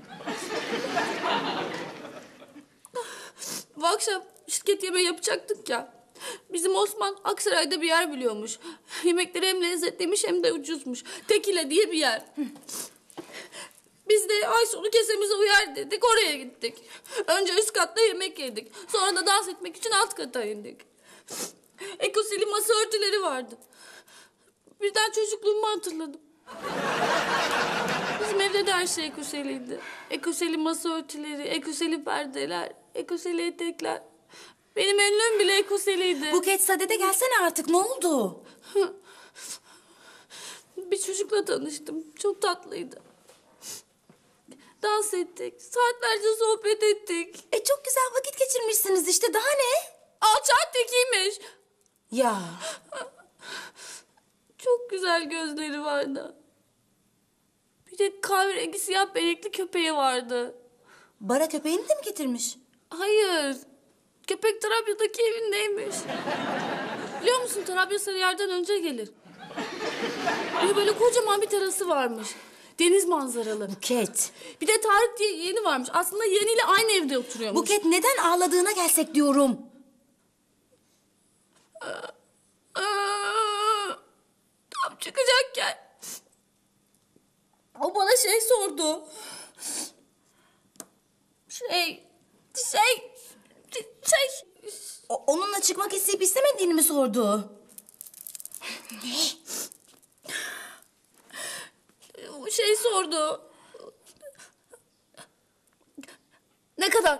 Bu akşam şirket yemeği yapacaktık ya. Bizim Osman Aksaray'da bir yer biliyormuş. Yemekleri hem lezzetliymiş hem de ucuzmuş. Tekile diye bir yer. Biz de ay sonu kesemize uyar dedik, oraya gittik. Önce üst katta yemek yedik. Sonra da dans etmek için alt kata indik. Ekoseli masa örtüleri vardı. Birden çocukluğumu hatırladım. Bizim evde de her şey ekoseliydi. Ekoseli masa örtüleri, ekoseli perdeler, ekoseli etekler. Benim önlüğüm bile ekoseliydi. Buket sadede gelsene artık ne oldu? Bir çocukla tanıştım. Çok tatlıydı. Dans ettik. Saatlerce sohbet ettik. E çok güzel vakit geçirmişsiniz işte daha ne? Alçak tekiymiş. Ya Çok güzel gözleri vardı. Bir de kahverengi siyah benekli köpeği vardı. bara köpeğini de mi getirmiş? Hayır. Köpek Tarabya'daki evindeymiş. Biliyor musun Tarabya Sarıyer'den önce gelir. Bir de böyle kocaman bir terası varmış. Deniz manzaralı. Buket. Bir de Tarık diye yeğeni varmış. Aslında yeğeniyle aynı evde oturuyormuş. Buket neden ağladığına gelsek diyorum. Aa, tam çıkacakken o bana şey sordu. Şey, şey, şey. O, onunla çıkmak isteyip istemediğini mi sordu? O şey sordu. Ne kadar?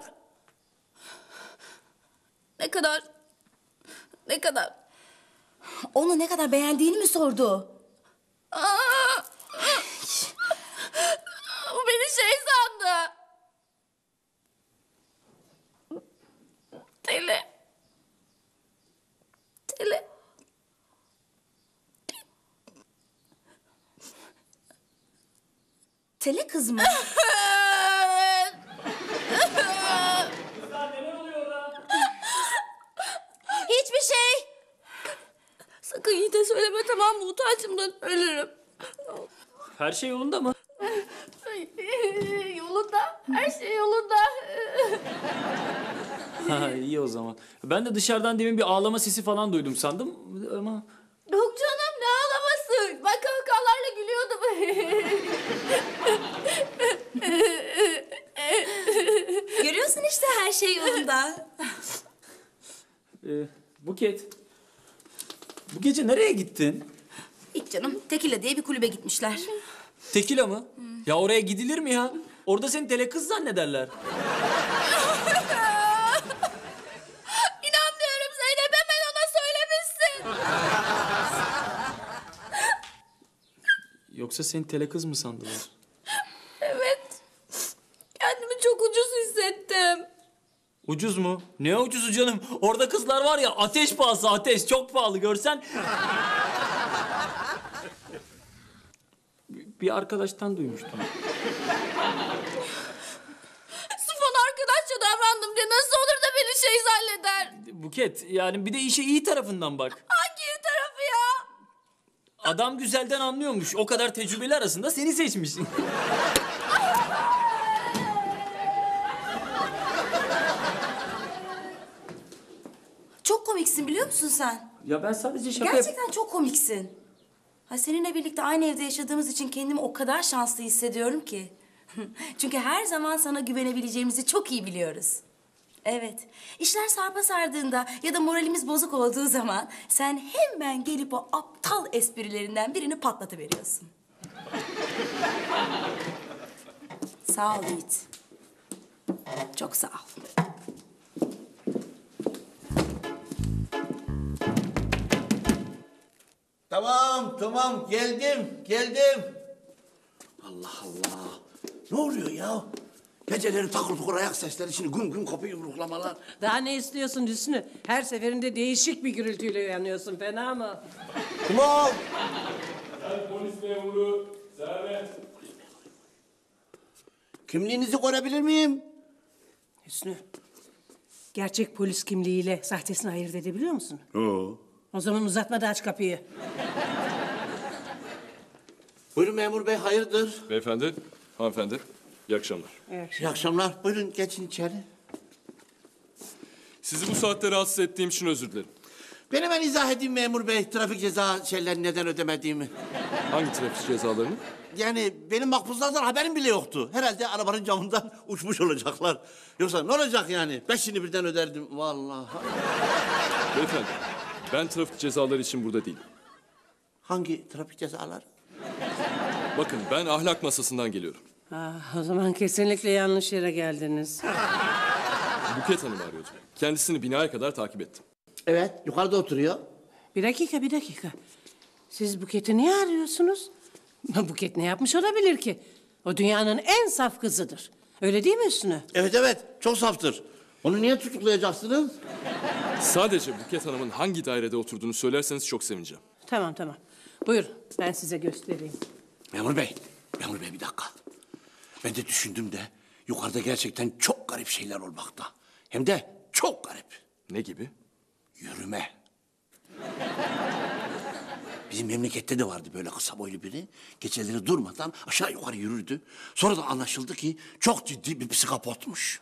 Ne kadar? Ne kadar? Onu ne kadar beğendiğini mi sordu? Aa! O beni şey sandı. Tele. Tele. Tele kız mı? Hiçbir şey. Sakın Yiğit'e söyleme tamam mı? Utancımdan ölürüm. Her şey yolunda mı? Yolunda. Her şey yolunda. Ha iyi o zaman. Ben de dışarıdan demin bir ağlama sesi falan duydum sandım ama... Yok canım ne ağlaması. Ben kahkahalarla gülüyordum. Görüyorsun işte her şey yolunda. Ee, Buket. Bu gece nereye gittin? Hiç canım. Tekila diye bir kulübe gitmişler. Tekila mı? Ya oraya gidilir mi ya? Orada seni deli kız zannederler. İnanmıyorum Zeynep, hemen ona söylemişsin. Yoksa seni tele kız mı sandılar? Evet. Kendimi çok ucuz hissettim. Ucuz mu? Ne ucuzu canım? Orada kızlar var ya, ateş pahası ateş. Çok pahalı görsen. Bir arkadaştan duymuştum. Sırf ona arkadaşça davrandım diye nasıl olur da beni şey zanneder? Buket, yani bir de işe iyi tarafından bak. Hangi iyi tarafı ya? Adam güzelden anlıyormuş. O kadar tecrübeli arasında seni seçmiş. Çok komiksin biliyor musun sen? Ya ben sadece şaka yap- Gerçekten çok komiksin. Ha, seninle birlikte aynı evde yaşadığımız için kendimi o kadar şanslı hissediyorum ki. Çünkü her zaman sana güvenebileceğimizi çok iyi biliyoruz. Evet, işler sarpa sardığında ya da moralimiz bozuk olduğu zaman sen hemen gelip o aptal esprilerinden birini patlatıveriyorsun. Sağ ol Yiğit. Çok sağ ol. Tamam, tamam. Geldim, geldim. Allah Allah. Ne oluyor ya? Geceleri takır tukur ayak sesleri, şimdi güm güm kapı yumruklamalar. Daha ne istiyorsun Hüsnü? Her seferinde değişik bir gürültüyle uyanıyorsun. Fena mı? Tamam. Polis memuru, serbest. Kimliğinizi görebilir miyim? Hüsnü, gerçek polis kimliğiyle sahtesini ayırt edebiliyor musun? Yok. O zaman uzatma da aç kapıyı. Buyurun memur bey, hayırdır? Beyefendi, hanımefendi, iyi akşamlar. İyi akşamlar. Buyurun geçin içeri. Sizi bu saatte rahatsız ettiğim için özür dilerim. Ben hemen izah edeyim memur bey, trafik ceza şeylerini neden ödemediğimi. Hangi trafik cezalarını? Yani benim makbuzlardan haberim bile yoktu. Herhalde arabanın camından uçmuş olacaklar. Yoksa ne olacak yani? Beşini birden öderdim vallahi. Beyefendi, ben trafik cezaları için burada değilim. Hangi trafik cezaları? Bakın, ben ahlak masasından geliyorum. Ah, o zaman kesinlikle yanlış yere geldiniz. Buket Hanım'ı arıyordum. Kendisini binaya kadar takip ettim. Evet, yukarıda oturuyor. Bir dakika, bir dakika. Siz Buket'i niye arıyorsunuz? Buket ne yapmış olabilir ki? O dünyanın en saf kızıdır. Öyle değil mi Hüsnü? Evet evet, çok saftır. Onu niye tutuklayacaksınız? Sadece Buket Hanım'ın hangi dairede oturduğunu söylerseniz çok sevineceğim. Tamam, tamam. Buyurun, ben size göstereyim. Memur bey, memur bey bir dakika. Ben de düşündüm de yukarıda gerçekten çok garip şeyler olmakta. Hem de çok garip. Ne gibi? Yürüme. Bizim memlekette de vardı böyle kısa boylu biri. Geceleri durmadan aşağı yukarı yürürdü. Sonra da anlaşıldı ki çok ciddi bir psikopatmış.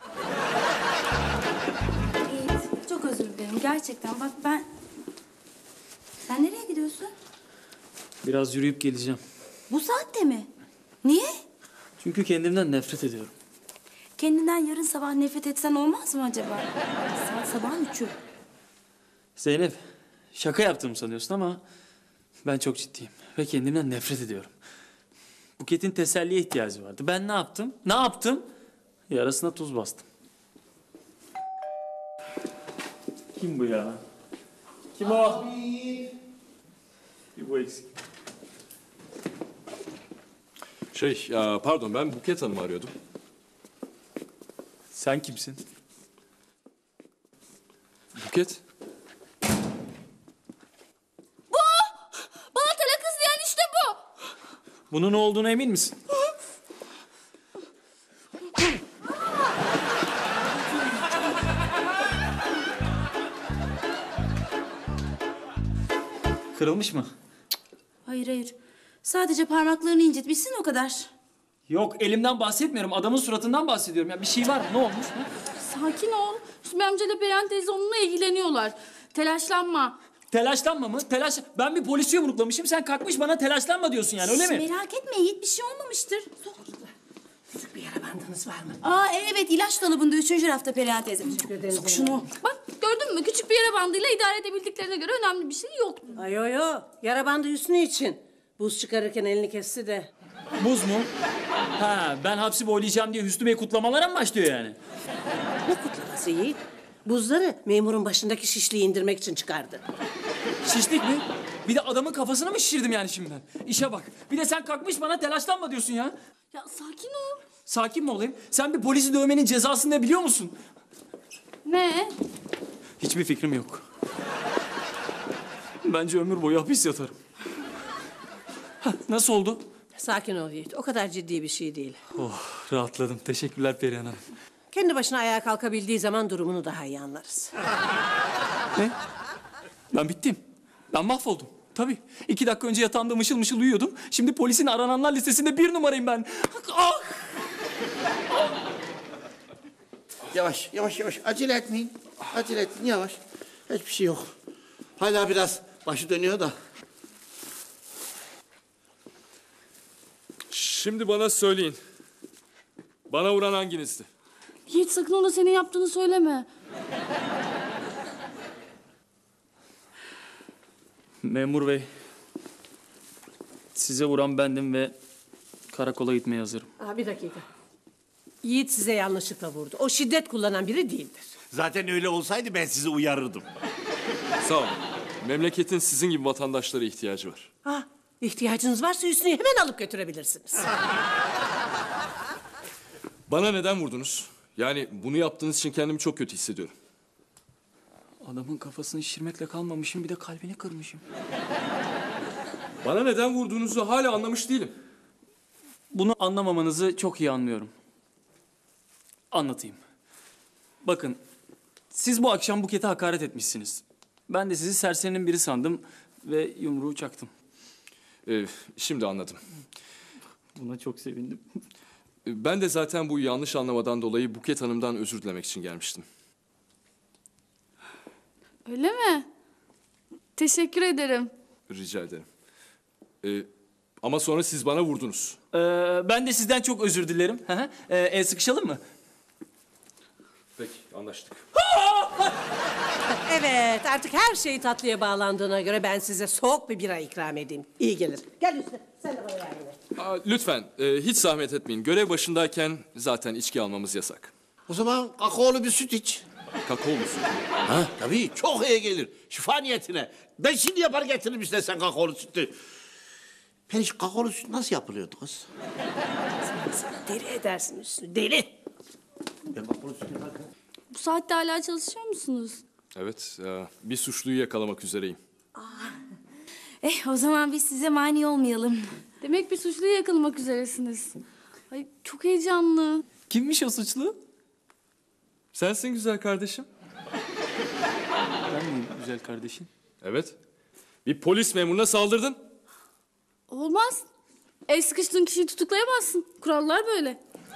Yiğit, çok özür dilerim. Gerçekten bak ben... Sen nereye gidiyorsun? Biraz yürüyüp geleceğim. Bu saatte mi? Niye? Çünkü kendimden nefret ediyorum. Kendinden yarın sabah nefret etsen olmaz mı acaba? Saat sabahın üçü. Zeynep, şaka yaptığımı sanıyorsun ama ben çok ciddiyim ve kendimden nefret ediyorum. Buket'in teselliye ihtiyacı vardı. Ben ne yaptım? Ne yaptım? Yarasına tuz bastım. Kim bu ya? Kim o? Bir bu eksik. Şey, ya, pardon ben Buket Hanım'ı arıyordum. Sen kimsin? Buket? Bana tele kız diyen işte bu. Bunun ne olduğuna emin misin? Kırılmış mı? Hayır hayır. Sadece parmaklarını incitmişsin o kadar. Yok, elimden bahsetmiyorum. Adamın suratından bahsediyorum. Ya bir şey var mı? Ne olmuş? Ha? Sakin ol. Hüsnü amcayla Perihan teyze onunla ilgileniyorlar. Telaşlanma. Telaşlanma mı? Telaş... Ben bir polisi yumruklamışım. Sen kalkmış bana telaşlanma diyorsun yani, öyle mi? Merak etme Yiğit, bir şey olmamıştır. Küçük bir yara bandınız var mı? Aa evet, ilaç dolabında üçüncü rafta Perihan teyze. ederiz. Sok şunu. Bak gördün mü? Küçük bir yara bandıyla idare edebildiklerine göre önemli bir şey yoktu. Ay yo yo. Yara bandı Hüsnü için. Buz çıkarırken elini kesti de. Buz mu? Ha, ben hapsi boylayacağım diye Hüsnü Bey kutlamalara mı başlıyor yani? Ne kutlaması Yiğit? Buzları memurun başındaki şişliği indirmek için çıkardı. Şişlik mi? Bir de adamın kafasını mı şişirdim yani şimdi ben? İşe bak. Bir de sen kalkmış bana telaşlanma diyorsun ya. Ya sakin ol. Sakin mi olayım? Sen bir polisi dövmenin cezasını ne biliyor musun? Ne? Hiçbir fikrim yok. Bence ömür boyu hapis yatarım. Hah, nasıl oldu? Sakin ol Yiğit. O kadar ciddi bir şey değil. Oh, rahatladım. Teşekkürler Perihan Hanım. Kendi başına ayağa kalkabildiği zaman durumunu daha iyi anlarız. Ne? Ben bittim. Ben mahvoldum. Tabii. İki dakika önce yatağımda mışıl mışıl uyuyordum. Şimdi polisin arananlar listesinde bir numarayım ben. Ah! Yavaş, yavaş, yavaş. Acele etmeyin. Acele etmeyin, yavaş. Hiçbir şey yok. Hala biraz başı dönüyor da. Şimdi bana söyleyin. Bana vuran hanginizdi? Yiğit sakın ona senin yaptığını söyleme. Memur bey. Size vuran bendim ve karakola gitmeye hazırım. Aa, bir dakika. Yiğit size yanlışlıkla vurdu. O şiddet kullanan biri değildir. Zaten öyle olsaydı ben sizi uyarırdım. Sağ olun. Memleketin sizin gibi vatandaşlara ihtiyacı var. Ha, ihtiyacınız varsa Hüsnü'yü hemen alıp götürebilirsiniz. Bana neden vurdunuz? Yani bunu yaptığınız için kendimi çok kötü hissediyorum. Adamın kafasını şişirmekle kalmamışım, bir de kalbini kırmışım. Bana neden vurduğunuzu hala anlamış değilim. Bunu anlamamanızı çok iyi anlıyorum. Anlatayım. Bakın, siz bu akşam Buket'e hakaret etmişsiniz. Ben de sizi serserinin biri sandım ve yumruğu çaktım. Ee, şimdi anladım. Buna çok sevindim. Ben de zaten bu yanlış anlamadan dolayı Buket Hanım'dan özür dilemek için gelmiştim. Öyle mi? Teşekkür ederim. Rica ederim. Ee, ama sonra siz bana vurdunuz. Ee, ben de sizden çok özür dilerim. Hı hı. ee, el sıkışalım mı? Peki, anlaştık. Evet, artık her şey tatlıya bağlandığına göre ben size soğuk bir bira ikram edeyim. İyi gelir. Gel Hüsnü, sen de bana yardım et. Aa, lütfen, e, hiç zahmet etmeyin. Görev başındayken zaten içki almamız yasak. O zaman kakaolu bir süt iç. Kakao musun? Ha tabii, çok iyi gelir. Şifa niyetine. Ben şimdi yapar getiririm işte sen kakaolu sütü. Periş, kakaolu süt nasıl yapılıyordu kız? Deli edersin Hüsnü, deli. Ben kakaolu sütü yaparken... Bu saatte hala çalışıyor musunuz? Evet, e, bir suçluyu yakalamak üzereyim. Eh o zaman biz size mani olmayalım. Demek bir suçluyu yakalamak üzeresiniz. Ay çok heyecanlı. Kimmiş o suçlu? Sensin güzel kardeşim. Ben miyim güzel kardeşim? Evet. Bir polis memuruna saldırdın. Olmaz. El sıkıştığın kişiyi tutuklayamazsın. Kurallar böyle.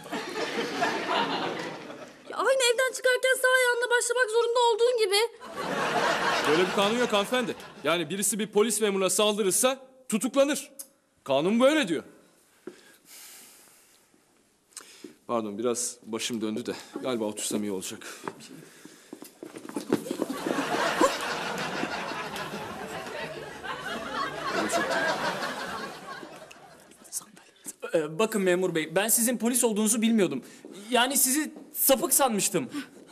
Ya aynı evden çıkarken sağ ayağınla başlamak zorunda olduğun gibi. Böyle bir kanun yok hanımefendi. Yani birisi bir polis memuruna saldırırsa tutuklanır. Kanun böyle diyor. Pardon, biraz başım döndü de galiba otursam iyi olacak. Öyle çok değil. Ee, bakın memur bey, ben sizin polis olduğunuzu bilmiyordum. Yani sizi sapık sanmıştım.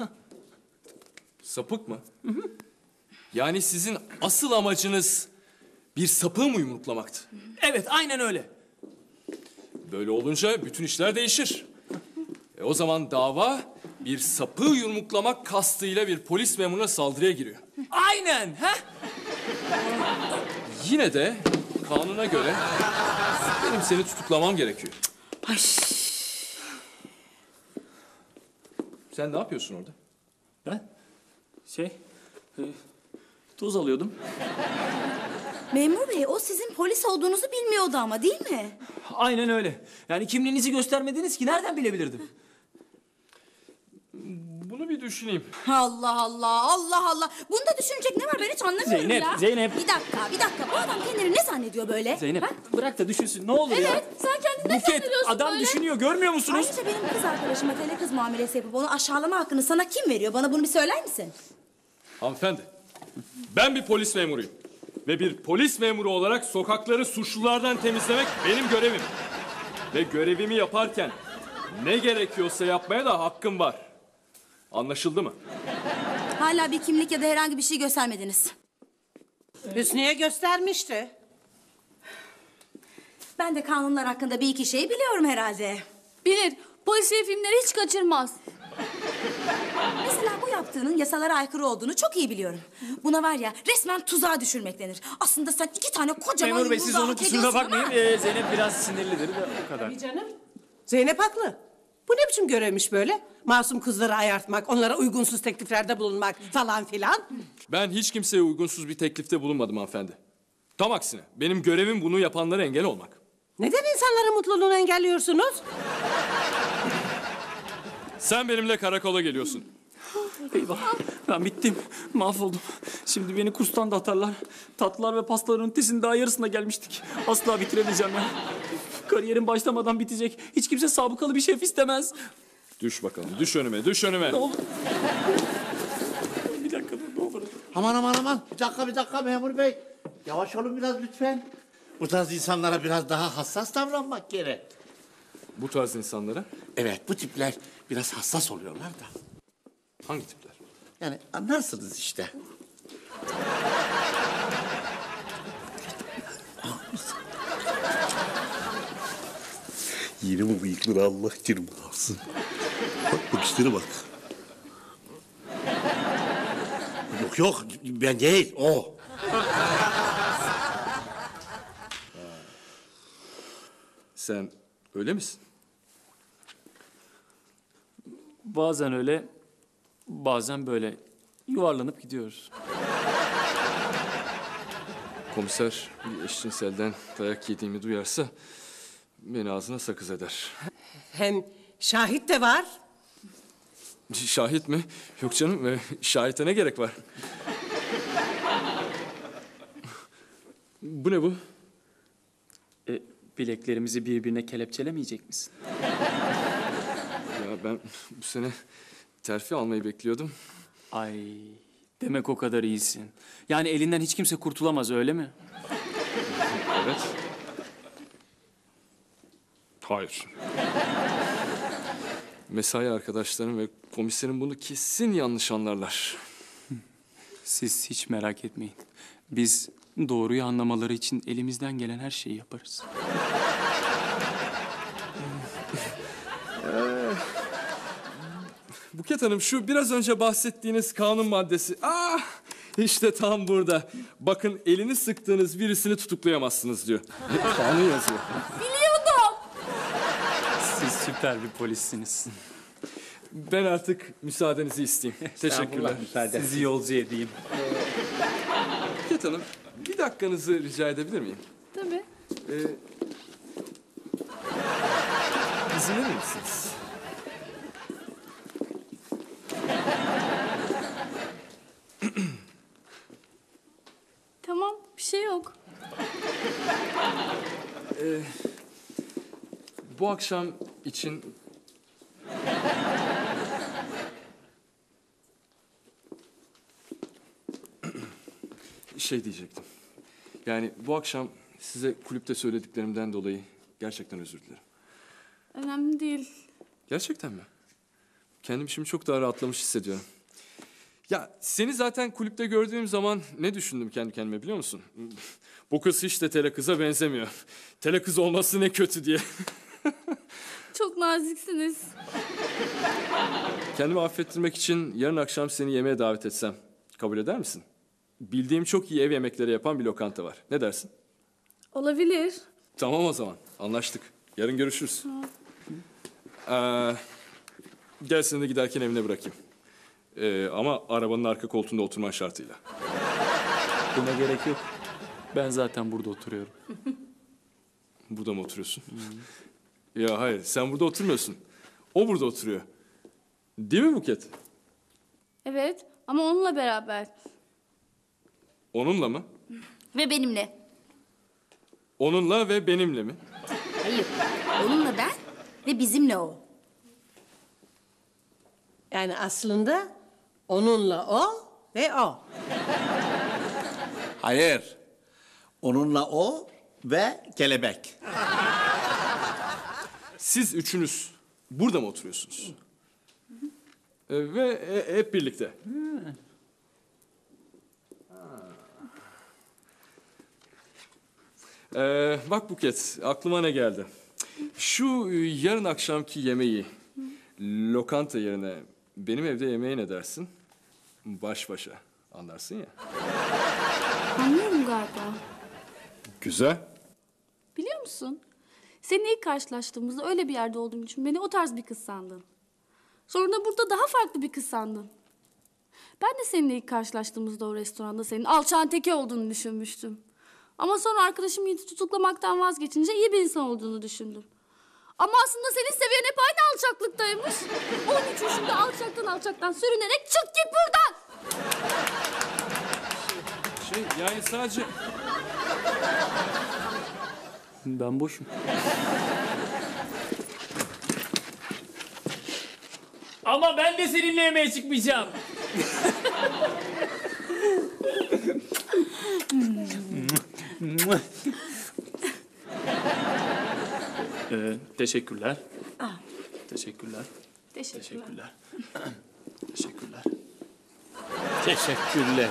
Sapık mı? Yani sizin asıl amacınız bir sapığı mı yumruklamaktı? Evet, aynen öyle. Böyle olunca bütün işler değişir. E o zaman dava bir sapığı yumruklamak kastıyla bir polis memuruna saldırıya giriyor. Aynen, ha? Yine de kanuna göre benim seni tutuklamam gerekiyor. Ay. Sen ne yapıyorsun orada? Ben şey, e, tuz alıyordum. Memur bey o sizin polis olduğunuzu bilmiyordu ama değil mi? Aynen öyle. Yani kimliğinizi göstermediniz ki nereden bilebilirdim? Bunu bir düşüneyim. Allah Allah, Allah Allah. Bunda düşünecek ne var ben hiç anlamıyorum Zeynep, ya. Zeynep. Bir dakika, bir dakika. Bu adam kendini ne zannediyor böyle? Zeynep Ha? bırak da düşünsün ne olur ya. Evet, sen kendini ne Buket zannediyorsun adam böyle? düşünüyor görmüyor musunuz? Ayrıca benim kız arkadaşıma tele kız muamelesi yapıp onu aşağılama hakkını sana kim veriyor? Bana bunu bir söyler misin? Hanımefendi, ben bir polis memuruyum. Ve bir polis memuru olarak sokakları suçlulardan temizlemek benim görevim. Ve görevimi yaparken ne gerekiyorsa yapmaya da hakkım var. Anlaşıldı mı? Hala bir kimlik ya da herhangi bir şey göstermediniz. Hüsniye göstermişti. Ben de kanunlar hakkında bir iki şey biliyorum herhalde. Bilir. Polisiye filmleri hiç kaçırmaz. Mesela bu yaptığının yasalara aykırı olduğunu çok iyi biliyorum. Buna var ya resmen tuzağa düşürmek denir. Aslında sen iki tane kocaman Memur Bey siz yumruğu onun hak kusuruna ediyorsun bakmayın. ama- Ee, Zeynep biraz sinirlidir de o kadar. Tabii canım. Zeynep haklı. Bu ne biçim görevmiş böyle? Masum kızları ayartmak, onlara uygunsuz tekliflerde bulunmak falan filan. Ben hiç kimseye uygunsuz bir teklifte bulunmadım hanımefendi. Tam aksine benim görevim bunu yapanlara engel olmak. Neden insanların mutluluğunu engelliyorsunuz? Sen benimle karakola geliyorsun. Eyvah ben bittim mahvoldum. Şimdi beni kurstan da atarlar. Tatlılar ve pastaların ünitesinin daha yarısına gelmiştik. Asla bitiremeyeceğim ya. Kariyerim başlamadan bitecek. Hiç kimse sabıkalı bir şef istemez. Düş bakalım, düş önüme, düş önüme. Ne olur. Bir dakika dur ne olur. Aman aman aman. Bir dakika bir dakika memur bey. Yavaş olun biraz lütfen. Bu tarz insanlara biraz daha hassas davranmak gerek. Bu tarz insanlara Evet bu tipler biraz hassas oluyorlar da. hangi tipler? Yani anlarsınız işte. Yine bu bıyıkları Allah canım alsın. Bak bakışlara bak. Yok yok ben değil o. Sen öyle misin? Bazen öyle, bazen böyle yuvarlanıp gidiyoruz. Komiser bir eşcinselden dayak yediğimi duyarsa beni ağzına sakız eder. Hem şahit de var. Şahit mi? Yok canım, e, şahite ne gerek var? Bu ne bu? E, bileklerimizi birbirine kelepçelemeyecek misin? Ya ben bu sene terfi almayı bekliyordum. Ay, demek o kadar iyisin. Yani elinden hiç kimse kurtulamaz öyle mi? Evet. Hayır. Mesai arkadaşlarım ve komiserim bunu kesin yanlış anlarlar. Siz hiç merak etmeyin. Biz doğruyu anlamaları için elimizden gelen her şeyi yaparız. Buket Hanım şu biraz önce bahsettiğiniz kanun maddesi. Ah işte tam burada. Bakın elini sıktığınız birisini tutuklayamazsınız diyor. Kanun yazıyor. Biliyordum. Siz süper bir polissiniz. Ben artık müsaadenizi isteyeyim. Teşekkürler. Sizi yolcu edeyim. Buket Hanım bir dakikanızı rica edebilir miyim? Tabii. Ee, izin verir misiniz? Tamam, bir şey yok. Ee, bu akşam için şey diyecektim. Yani bu akşam size kulüpte söylediklerimden dolayı gerçekten özür dilerim. Önemli değil. Gerçekten mi? Kendim şimdi çok daha rahatlamış hissediyorum. Ya seni zaten kulüpte gördüğüm zaman ne düşündüm kendi kendime biliyor musun? Bu kız hiç de tele kıza benzemiyor. Tele kız olması ne kötü diye. Çok naziksiniz. Kendimi affettirmek için yarın akşam seni yemeğe davet etsem kabul eder misin? Bildiğim çok iyi ev yemekleri yapan bir lokanta var. Ne dersin? Olabilir. Tamam o zaman. Anlaştık. Yarın görüşürüz. Ee, gel seni de giderken evine bırakayım. Ee, ama arabanın arka koltuğunda oturman şartıyla. Buna gerek yok. Ben zaten burada oturuyorum. Burada mı oturuyorsun? Ya hayır, sen burada oturmuyorsun. O burada oturuyor. Değil mi Buket? Evet ama onunla beraber. Onunla mı? Ve benimle. Onunla ve benimle mi? Hayır. Onunla ben ve bizimle o. Yani aslında onunla o ve o. Hayır. Onunla o ve kelebek. Siz üçünüz burada mı oturuyorsunuz? Ee, ve e- hep birlikte. Ee, bak Buket, aklıma ne geldi? Şu e, yarın akşamki yemeği lokanta yerine benim evde yemeğe ne dersin? Baş başa, anlarsın ya. Anlıyorum galiba. Güzel. Biliyor musun? Seninle ilk karşılaştığımızda öyle bir yerde olduğum için beni o tarz bir kız sandın. Sonra da burada daha farklı bir kız sandın. Ben de seninle ilk karşılaştığımızda o restoranda senin alçağın teki olduğunu düşünmüştüm. Ama sonra arkadaşım Yiğit'i tutuklamaktan vazgeçince iyi bir insan olduğunu düşündüm. Ama aslında senin seviyen hep aynı alçaklıktaymış. Onun için şimdi alçaktan alçaktan sürünerek çık git buradan. Şey yani sadece... Ben boşum. Ama ben de seninle yemeğe çıkmayacağım. ee, teşekkürler. Teşekkürler. Teşekkürler. Teşekkürler. Teşekkürler. Teşekkürler.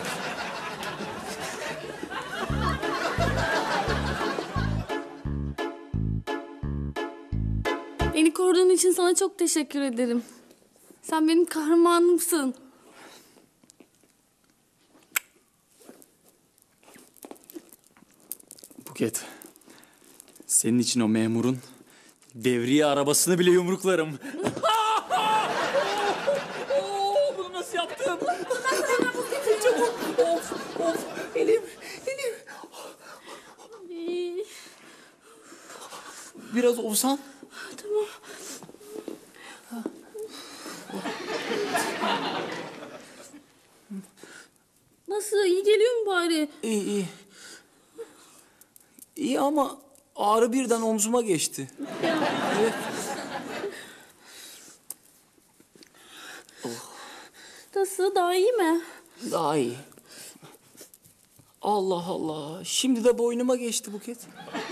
Beni koruduğun için sana çok teşekkür ederim. Sen benim kahramanımsın. Buket, senin için o memurun devriye arabasını bile yumruklarım. Oo, bunu nasıl yaptım? Çabuk. Of, of. Elim, elim. Biraz olsan. Tamam. Nasıl? İyi geliyor mu bari? İyi, iyi. İyi ama ağrı birden omzuma geçti. Evet. Nasıl? Daha iyi mi? Daha iyi. Allah Allah. Şimdi de boynuma geçti Buket.